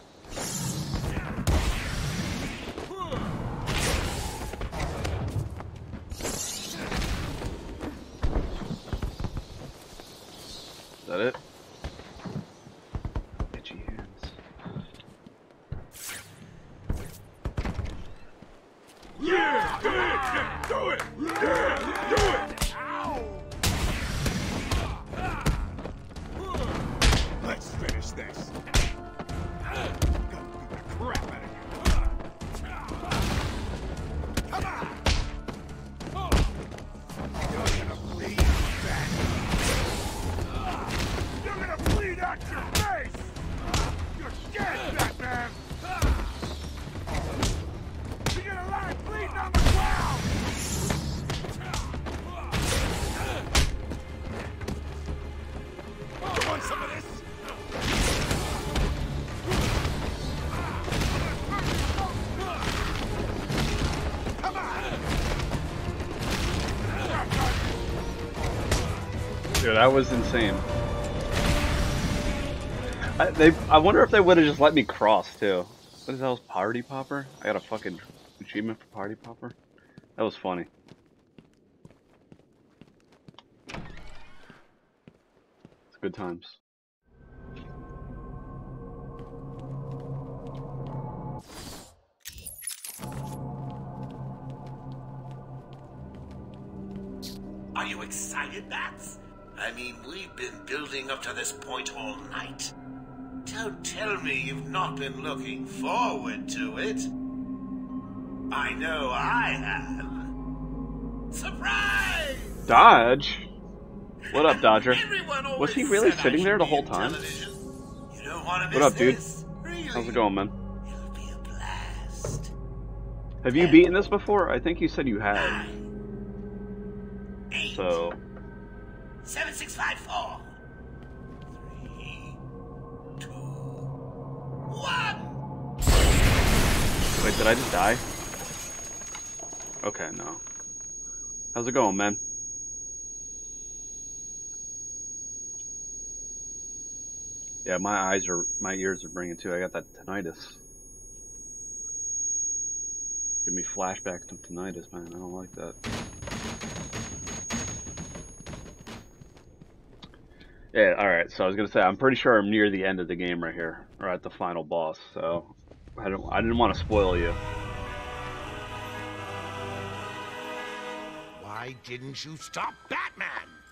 Is that it? Itchy hands. Yeah! Do it! Do it! Yeah! Do it! Ow! Let's finish this. Gotta beat the crap out of you. Come on! You're gonna bleed back. You're gonna bleed out your face! You're dead, Batman! You're gonna lie bleeding on the ground! You want some of this? Come on! Dude, that was insane. I, they, I wonder if they would have just let me cross too. What is that? Party Popper? I got a fucking achievement for Party Popper. That was funny. It's good times. Are you excited, Bats? I mean, we've been building up to this point all night. Don't tell me you've not been looking forward to it. I know I have. Surprise! Dodge? What up, Dodger? Everyone always Was he really said I sitting there should the be whole in time? television. You don't want to miss What up, dude? this. Really? How's it going, man? It'll be a blast. Have you beaten this before? I think you said you had. Nine, eight, So, seven, six, five, four, three, two, one. wait, did I just die? Okay, no. How's it going, man? Yeah, my eyes are, my ears are ringing too. I got that tinnitus. Give me flashbacks to tinnitus, man. I don't like that. Yeah, alright, so I was gonna say, I'm pretty sure I'm near the end of the game right here. Or at the final boss, so... I don't, I didn't want to spoil you. Why didn't you stop Batman?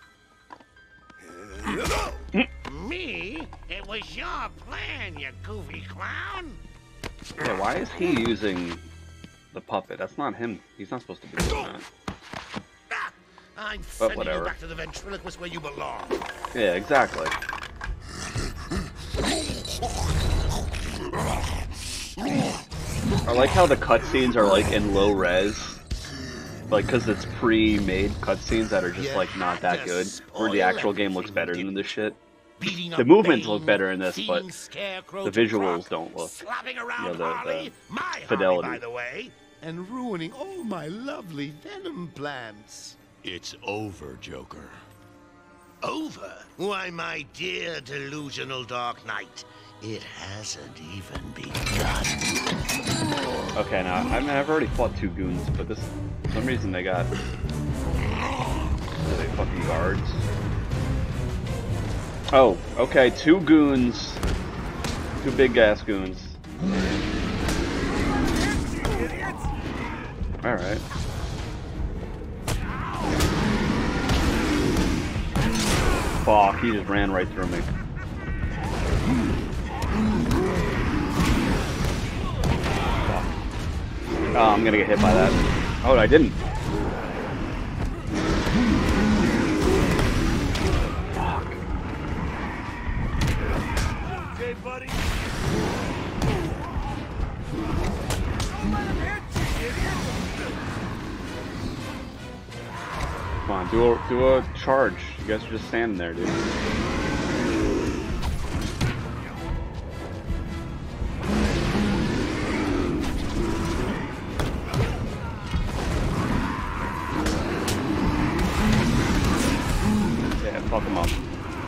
Me? It was your plan, you goofy clown. Yeah, why is he using the puppet? That's not him. He's not supposed to be doing that. Ah, I'm But sending whatever. you back to the ventriloquist where you belong. Yeah, exactly. I like how the cutscenes are like in low res. Like, cause it's pre-made cutscenes that are just like not that good. Where the actual game looks better than this shit. The movements look better in this, but the visuals don't look. Slapping You around know, the, Harley, the my Harley, fidelity. by the way, and ruining all my lovely venom plants. It's over, Joker. Over? Why, my dear delusional Dark Knight, it hasn't even begun. Okay, now I mean I've already fought two goons, but this for some reason they got are they fucking guards. Oh, okay, two goons, two big ass goons. All right. Fuck, he just ran right through me. Oh, I'm gonna get hit by that. Oh, I didn't. buddy. Don't let him hit you, idiot. Come on, do a do a charge. You guys are just standing there, dude. Yeah, fuck him up.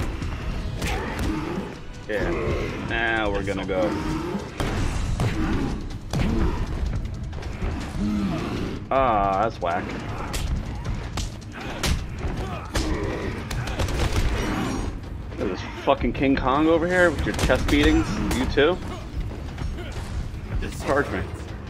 Yeah. Now we're gonna go. Ah, that's whack. Look at this fucking King Kong over here with your chest beatings. You too? Charge me.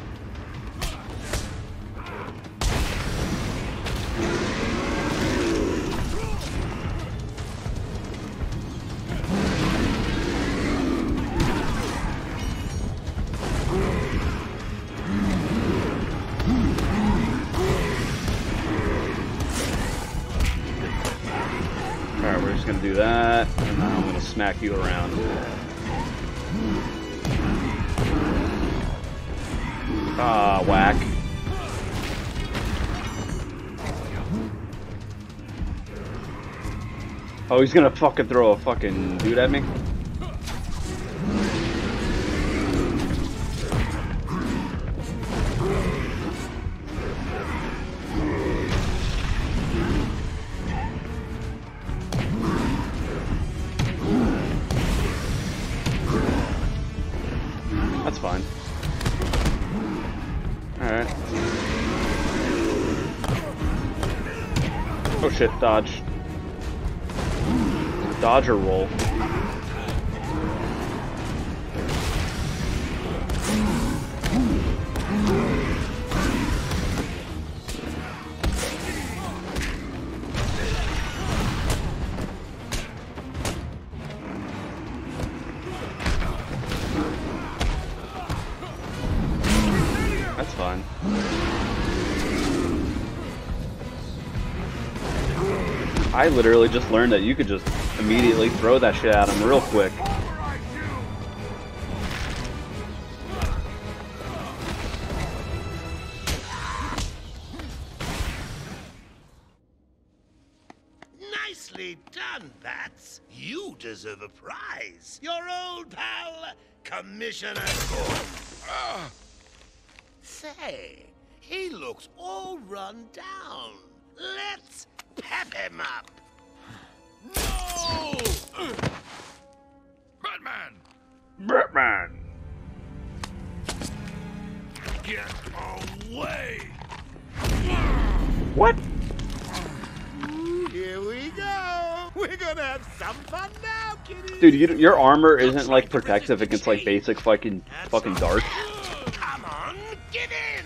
Alright, we're just gonna do that, and then I'm gonna smack you around. Ah, whack. Oh, he's gonna fucking throw a fucking dude at me? That's fine. Alright. Oh shit, dodge. Dodge or roll. That's fine. I literally just learned that you could just immediately throw that shit at him real quick. Nicely done, Bats. You deserve a prize. Your old pal, Commissioner Gordon. Uh, say, he looks all run down. Let's pep him up. No! Batman! Batman! Get away! What? Here we go. We're gonna have some fun now, kitty. Dude, you, your armor isn't like protective against like basic fucking fucking darts. Come on, get in.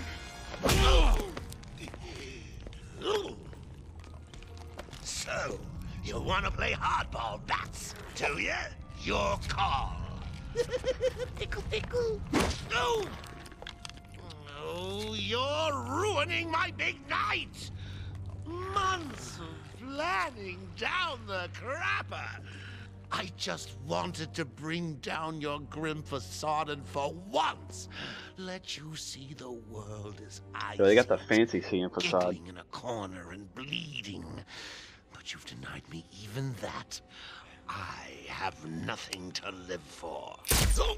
So, you wanna play hardball, Bats? Do you? Your call. Tickle, tickle. No. Oh, you're ruining my big night. Months of planning down the crapper. I just wanted to bring down your grim facade and for once let you see the world as I So they got the see it, fancy seeing facade. giggling in a corner and bleeding. But you've denied me even that. I have nothing to live for. So...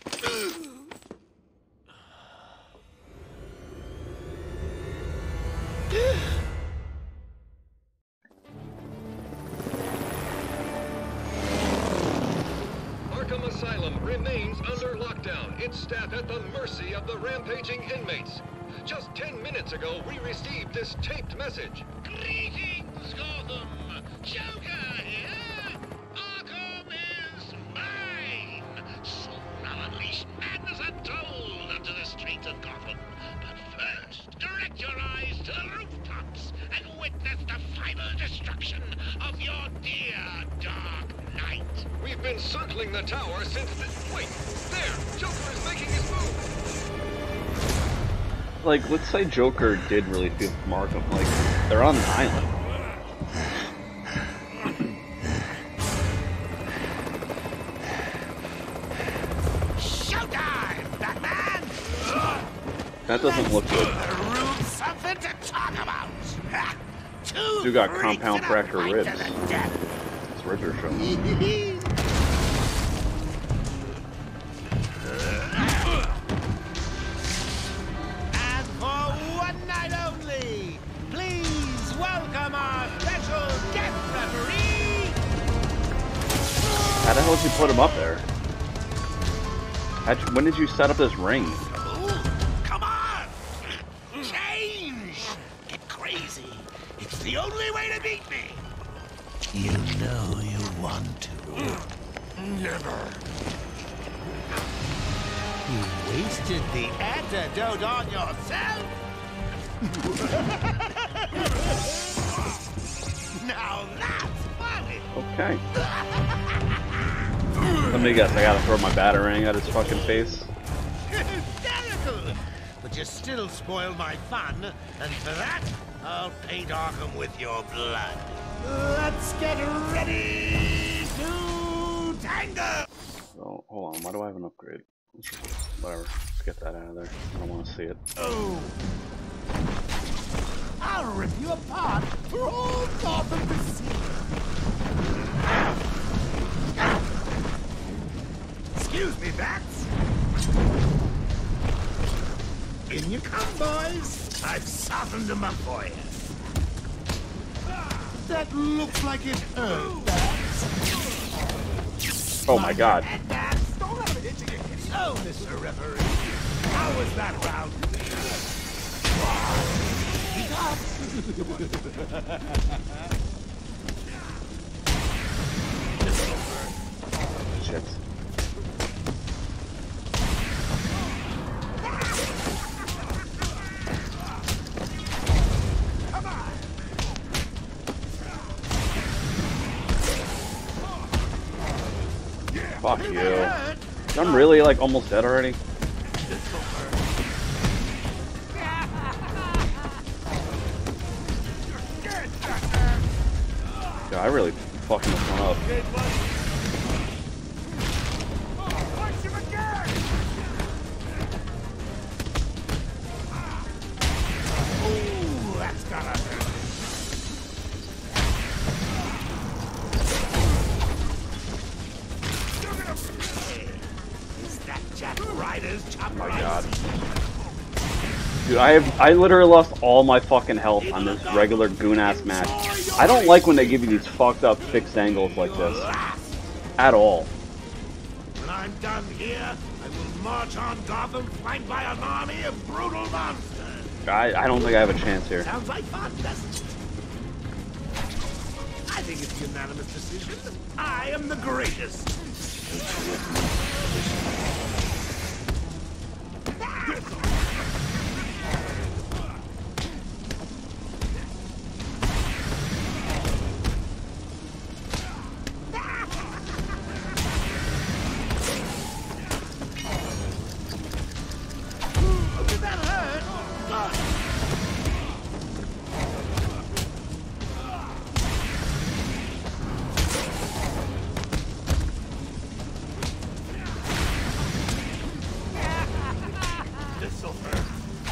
Arkham Asylum remains under lockdown, its staff at the mercy of the rampaging inmates. Just ten minutes ago, we received this taped message. Greetings, Gotham! Joker here! Arkham is mine! Soon I'll unleash madness untold onto the streets of Gotham. But first, direct your eyes to the rooftops and witness the final destruction of your dear Dark Knight. We've been circling the tower since the... Wait! There! Joker is making his move! Like, let's say Joker did really feel from Arkham. Like, they're on an island. That doesn't look good. Something to talk about. Two You got freaks compound and a fracture fight ribs. to the death. It's Richard show. And for one night only, please welcome our special guest referee. How the hell did you put him up there? How'd you, when did you set up this ring? Come on! Change! Get crazy! It's the only way to beat me! You know you want to. Never. You wasted the antidote on yourself? Now that's funny! Okay. Let me guess, I gotta throw my batarang at his fucking face. Hysterical! But you still spoil my fun, and for that, I'll paint Arkham with your blood. Let's get ready to tango! Oh, hold on, why do I have an upgrade? Whatever, let's get that out of there. I don't want to see it. Oh! I'll rip you apart for all Gotham to see! Excuse me, Bats! In you come, boys! I've softened them up for you. That looks like it hurt, Bats. Oh my god. Bats, don't let him hit you, you idiot. Oh, Mister Referee, how was that round? He got Shit. Fuck you. I'm really like almost dead already. Yeah, I really fucking this one up. Ooh, that's gotta hurt. Is that Jack Ryder's top Oh my right? god. Dude, I have I literally lost all my fucking health on this regular goon-ass match. I don't like when they give you these fucked up fixed angles like this. At all. When I'm done here, I will march on Gotham flanked by an army of brutal monsters. I, I don't think I have a chance here. Sounds like fun, doesn't it? I think it's a unanimous decision. I am the greatest. Did that hurt? God. This'll hurt.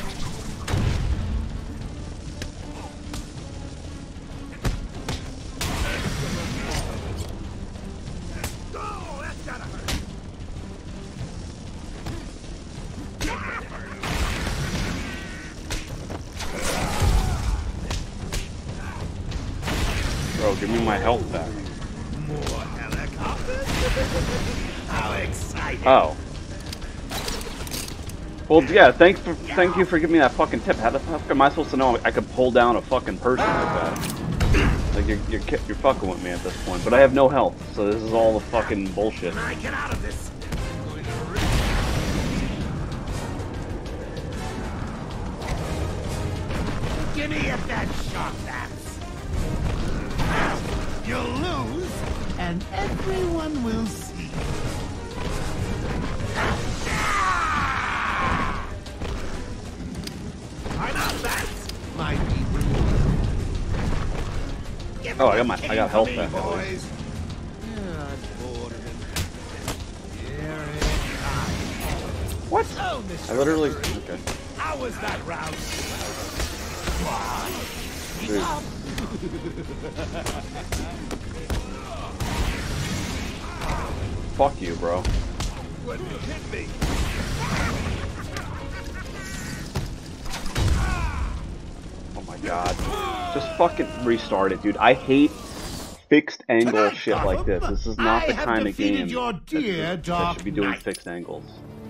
Oh, that's gotta hurt. Bro, give me my health back. More helicopters? How exciting. Oh. Well, yeah, thanks for, thank you for giving me that fucking tip. How the fuck am I supposed to know I could pull down a fucking person like that? Like, you're, you're, ki- you're fucking with me at this point. But I have no health, so this is all the fucking bullshit. When I get out of this, I'm going to rip. Give me a dead shot, Bats. You'll lose, and everyone will see. I'm out, Bats. My deep reward. Oh, I got my, I got health back. at least. Boys. Yeah, I'm bored of it. Here it comes. What? So, Mister I literally. Referee, Okay. How was that round? Dude. Fuck you, bro. Wouldn't hit me. Oh my god. Just fucking restart it, dude. I hate fixed angle Tonight, shit like this. This is not I the have kind of defeated game your that, dear that Dark should be doing Knight. fixed angles.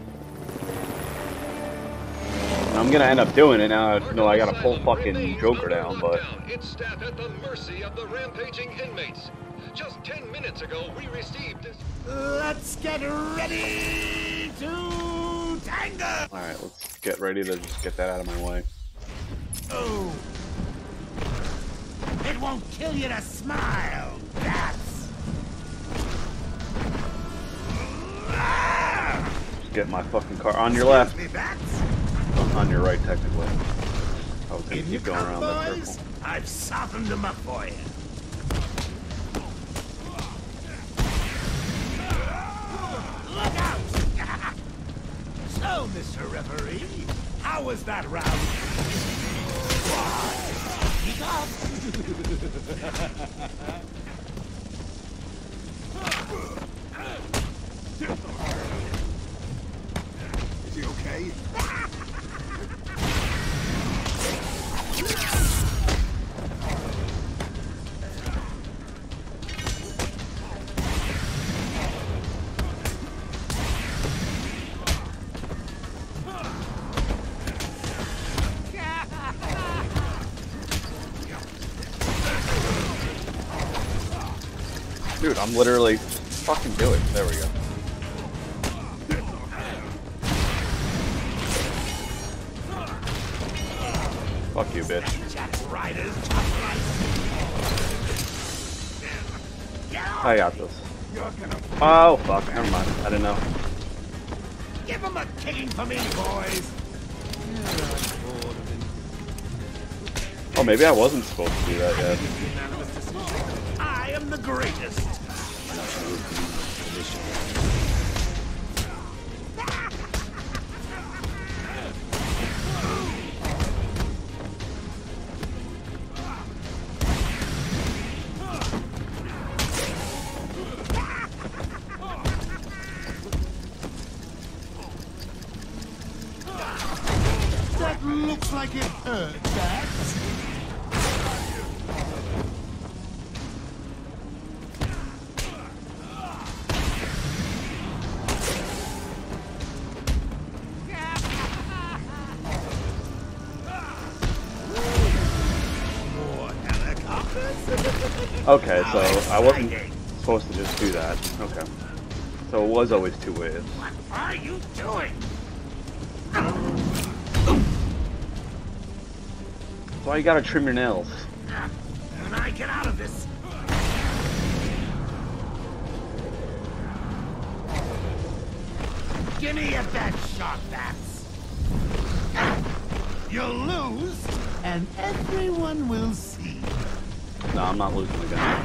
And I'm gonna end up doing it now. No, I gotta pull fucking Joker down, but Its staff at the mercy of the rampaging inmates. Just ten minutes ago, we received this. Let's get ready to tango. all right, let's get ready to just get that out of my way. Oh, it won't kill you to smile. That's. Just get my fucking car on your left. Me, Bats. Oh, on your right, technically. I was gonna In you keep going come, around that boys. circle. I've softened them up for you. Look out! So, Mister Referee, how was that round? What? Keep up! Is he okay? Dude, I'm literally fucking doing it. There we go. Fuck you, bitch. I got this. Oh, fuck. Never mind. I didn't know. Give him a kicking for me, boys. Oh, maybe I wasn't supposed to do that yet. I am the greatest. That looks like it hurt, Bats. Okay, so I wasn't supposed to just do that. Okay. So it was always two ways. What are you doing? That's why you gotta trim your nails. When I get out of this. Give me a bad shot, Bats. You'll lose, and everyone will see. No, I'm not losing the gun.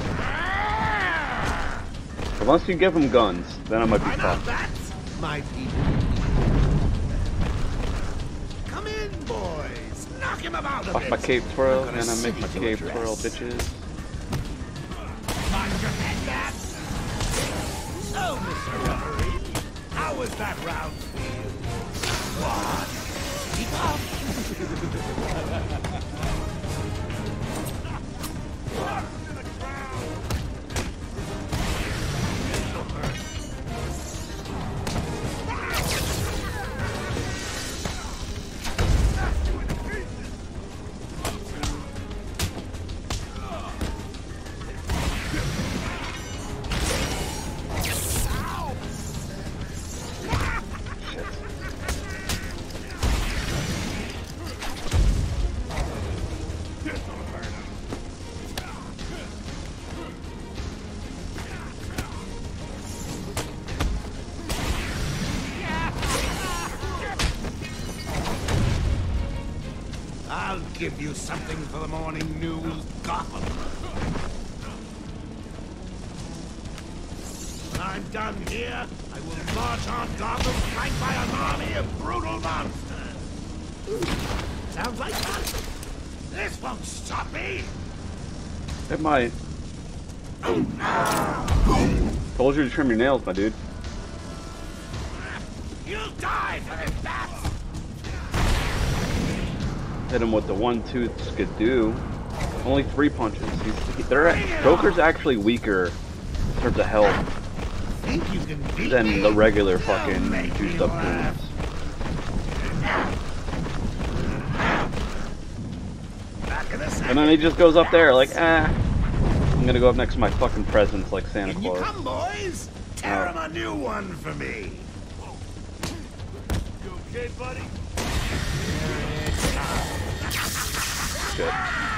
But once you give them guns, then I might be Why not, fucked. Bats? My people. Come in, boys. Knock him about a Fuck bit. my cape twirl, Got a and I make my city to cape address. twirl, bitches. Mind your head, Bats. So, Mister Referee, how was that round for you? What? Keep up. I'll give you something for the morning news, Gotham. When I'm done here, I will march on Gotham flanked by an army of brutal monsters. Sounds like fun. This won't stop me. It might. Told you to trim your nails, my dude. You'll die for this bat. Hit him with the one-tooth skidoo. Only three punches. He's, they're, Joker's actually weaker in terms of health than the regular fucking juiced up goons. And then he just goes up there like, ah, I'm gonna go up next to my fucking presents like Santa Claus. Come, boys. Tear him a new one for me. You okay, buddy? Shit.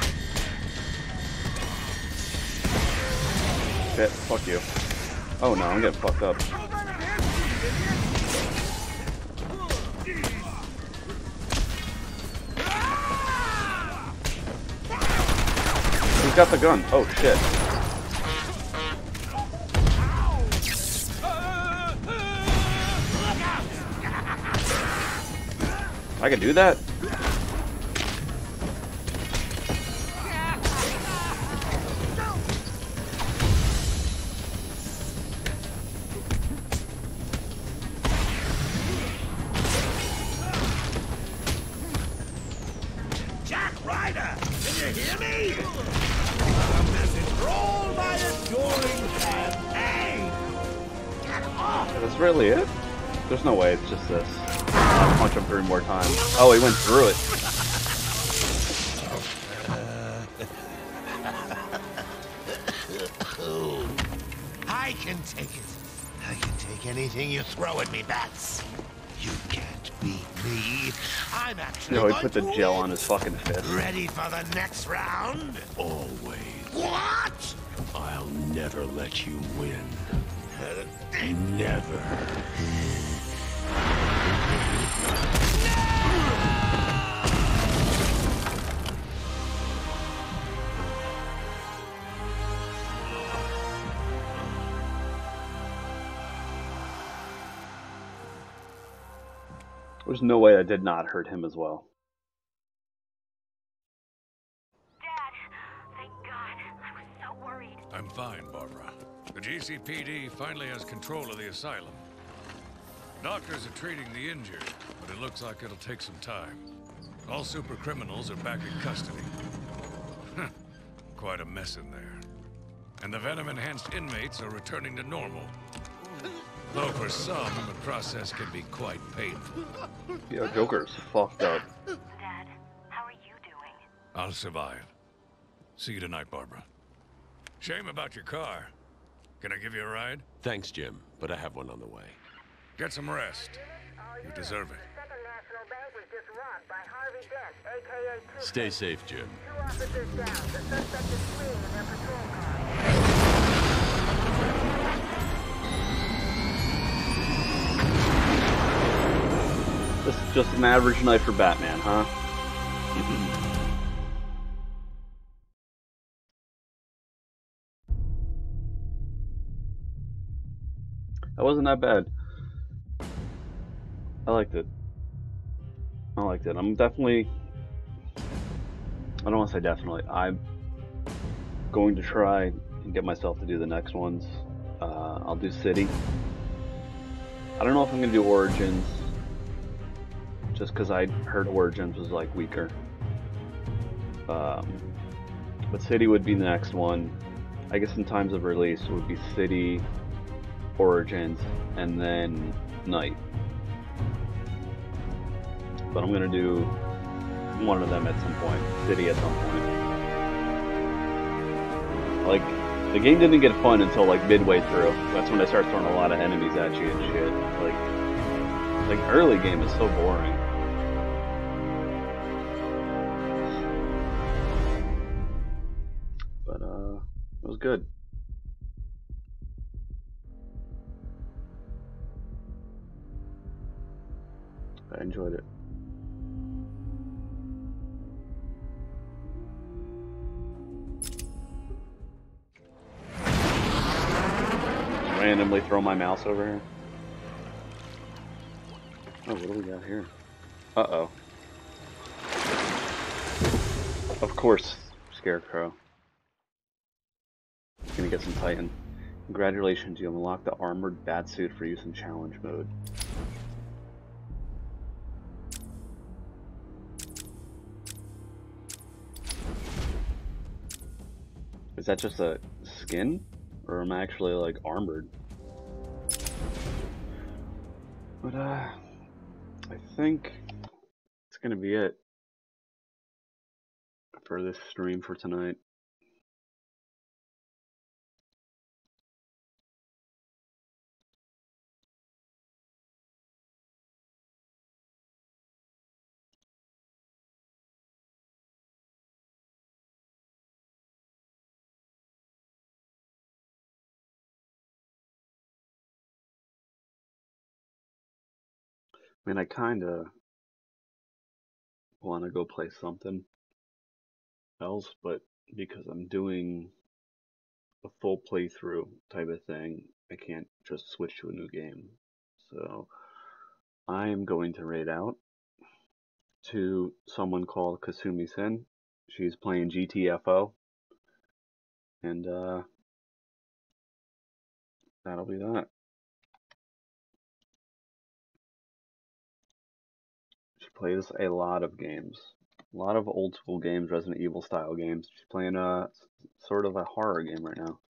Shit, fuck you. Oh no, I'm getting fucked up. Who's got the gun? Oh shit. I can do that? Jack Ryder, can you hear me? A message for all my adoring fans. Hey, get off! That's really it? There's no way it's just this. I'll punch him three more times. Oh, he went through it. I can take it. I can take anything you throw at me, bats. You can't beat me. I'm actually No, he going put the to gel win. on his fucking fist. Ready for the next round? Always. What? I'll never let you win. Never. There's no way I did not hurt him as well. Dad, thank God. I was so worried. I'm fine, Barbara. The G C P D finally has control of the asylum. Doctors are treating the injured, but it looks like it'll take some time. All super criminals are back in custody. Quite a mess in there. And the venom-enhanced inmates are returning to normal. Though for some, the process can be quite painful. Yeah, Joker's fucked up. Dad, how are you doing? I'll survive. See you tonight, Barbara. Shame about your car. Can I give you a ride? Thanks, Jim, but I have one on the way. Get some rest. You deserve it. Second National Bank was just robbed by Harvey Dent, aka Two. Stay safe, Jim. Two officers down. The suspect is fleeing in their patrol car. This is just an average night for Batman, huh? That wasn't that bad. I liked it. I liked it. I'm definitely... I don't want to say definitely. I'm going to try and get myself to do the next ones. Uh, I'll do City. I don't know if I'm going to do Origins. Just because I heard Origins was like weaker. Um, but City would be the next one. I guess in times of release it would be City, Origins, and then Night. But I'm gonna do one of them at some point. City at some point. Like, the game didn't get fun until like midway through. That's when I start throwing a lot of enemies at you and shit. Like, like early game is so boring. But uh, it was good. I enjoyed it. Randomly throw my mouse over here. Oh, what do we got here? Uh-oh. Of course, Scarecrow. Gonna get some Titan. Congratulations, you unlocked the armored batsuit for use in challenge mode. Is that just a skin? Or am I actually like armored? But uh I think it's gonna be it for this stream for tonight. I mean, I kinda wanna go play something else, but because I'm doing a full playthrough type of thing, I can't just switch to a new game. So I am going to raid out to someone called Kasumi Sen. She's playing G T F O, and uh, that'll be that. She plays a lot of games, a lot of old school games, Resident Evil style games. She's playing a sort of a horror game right now.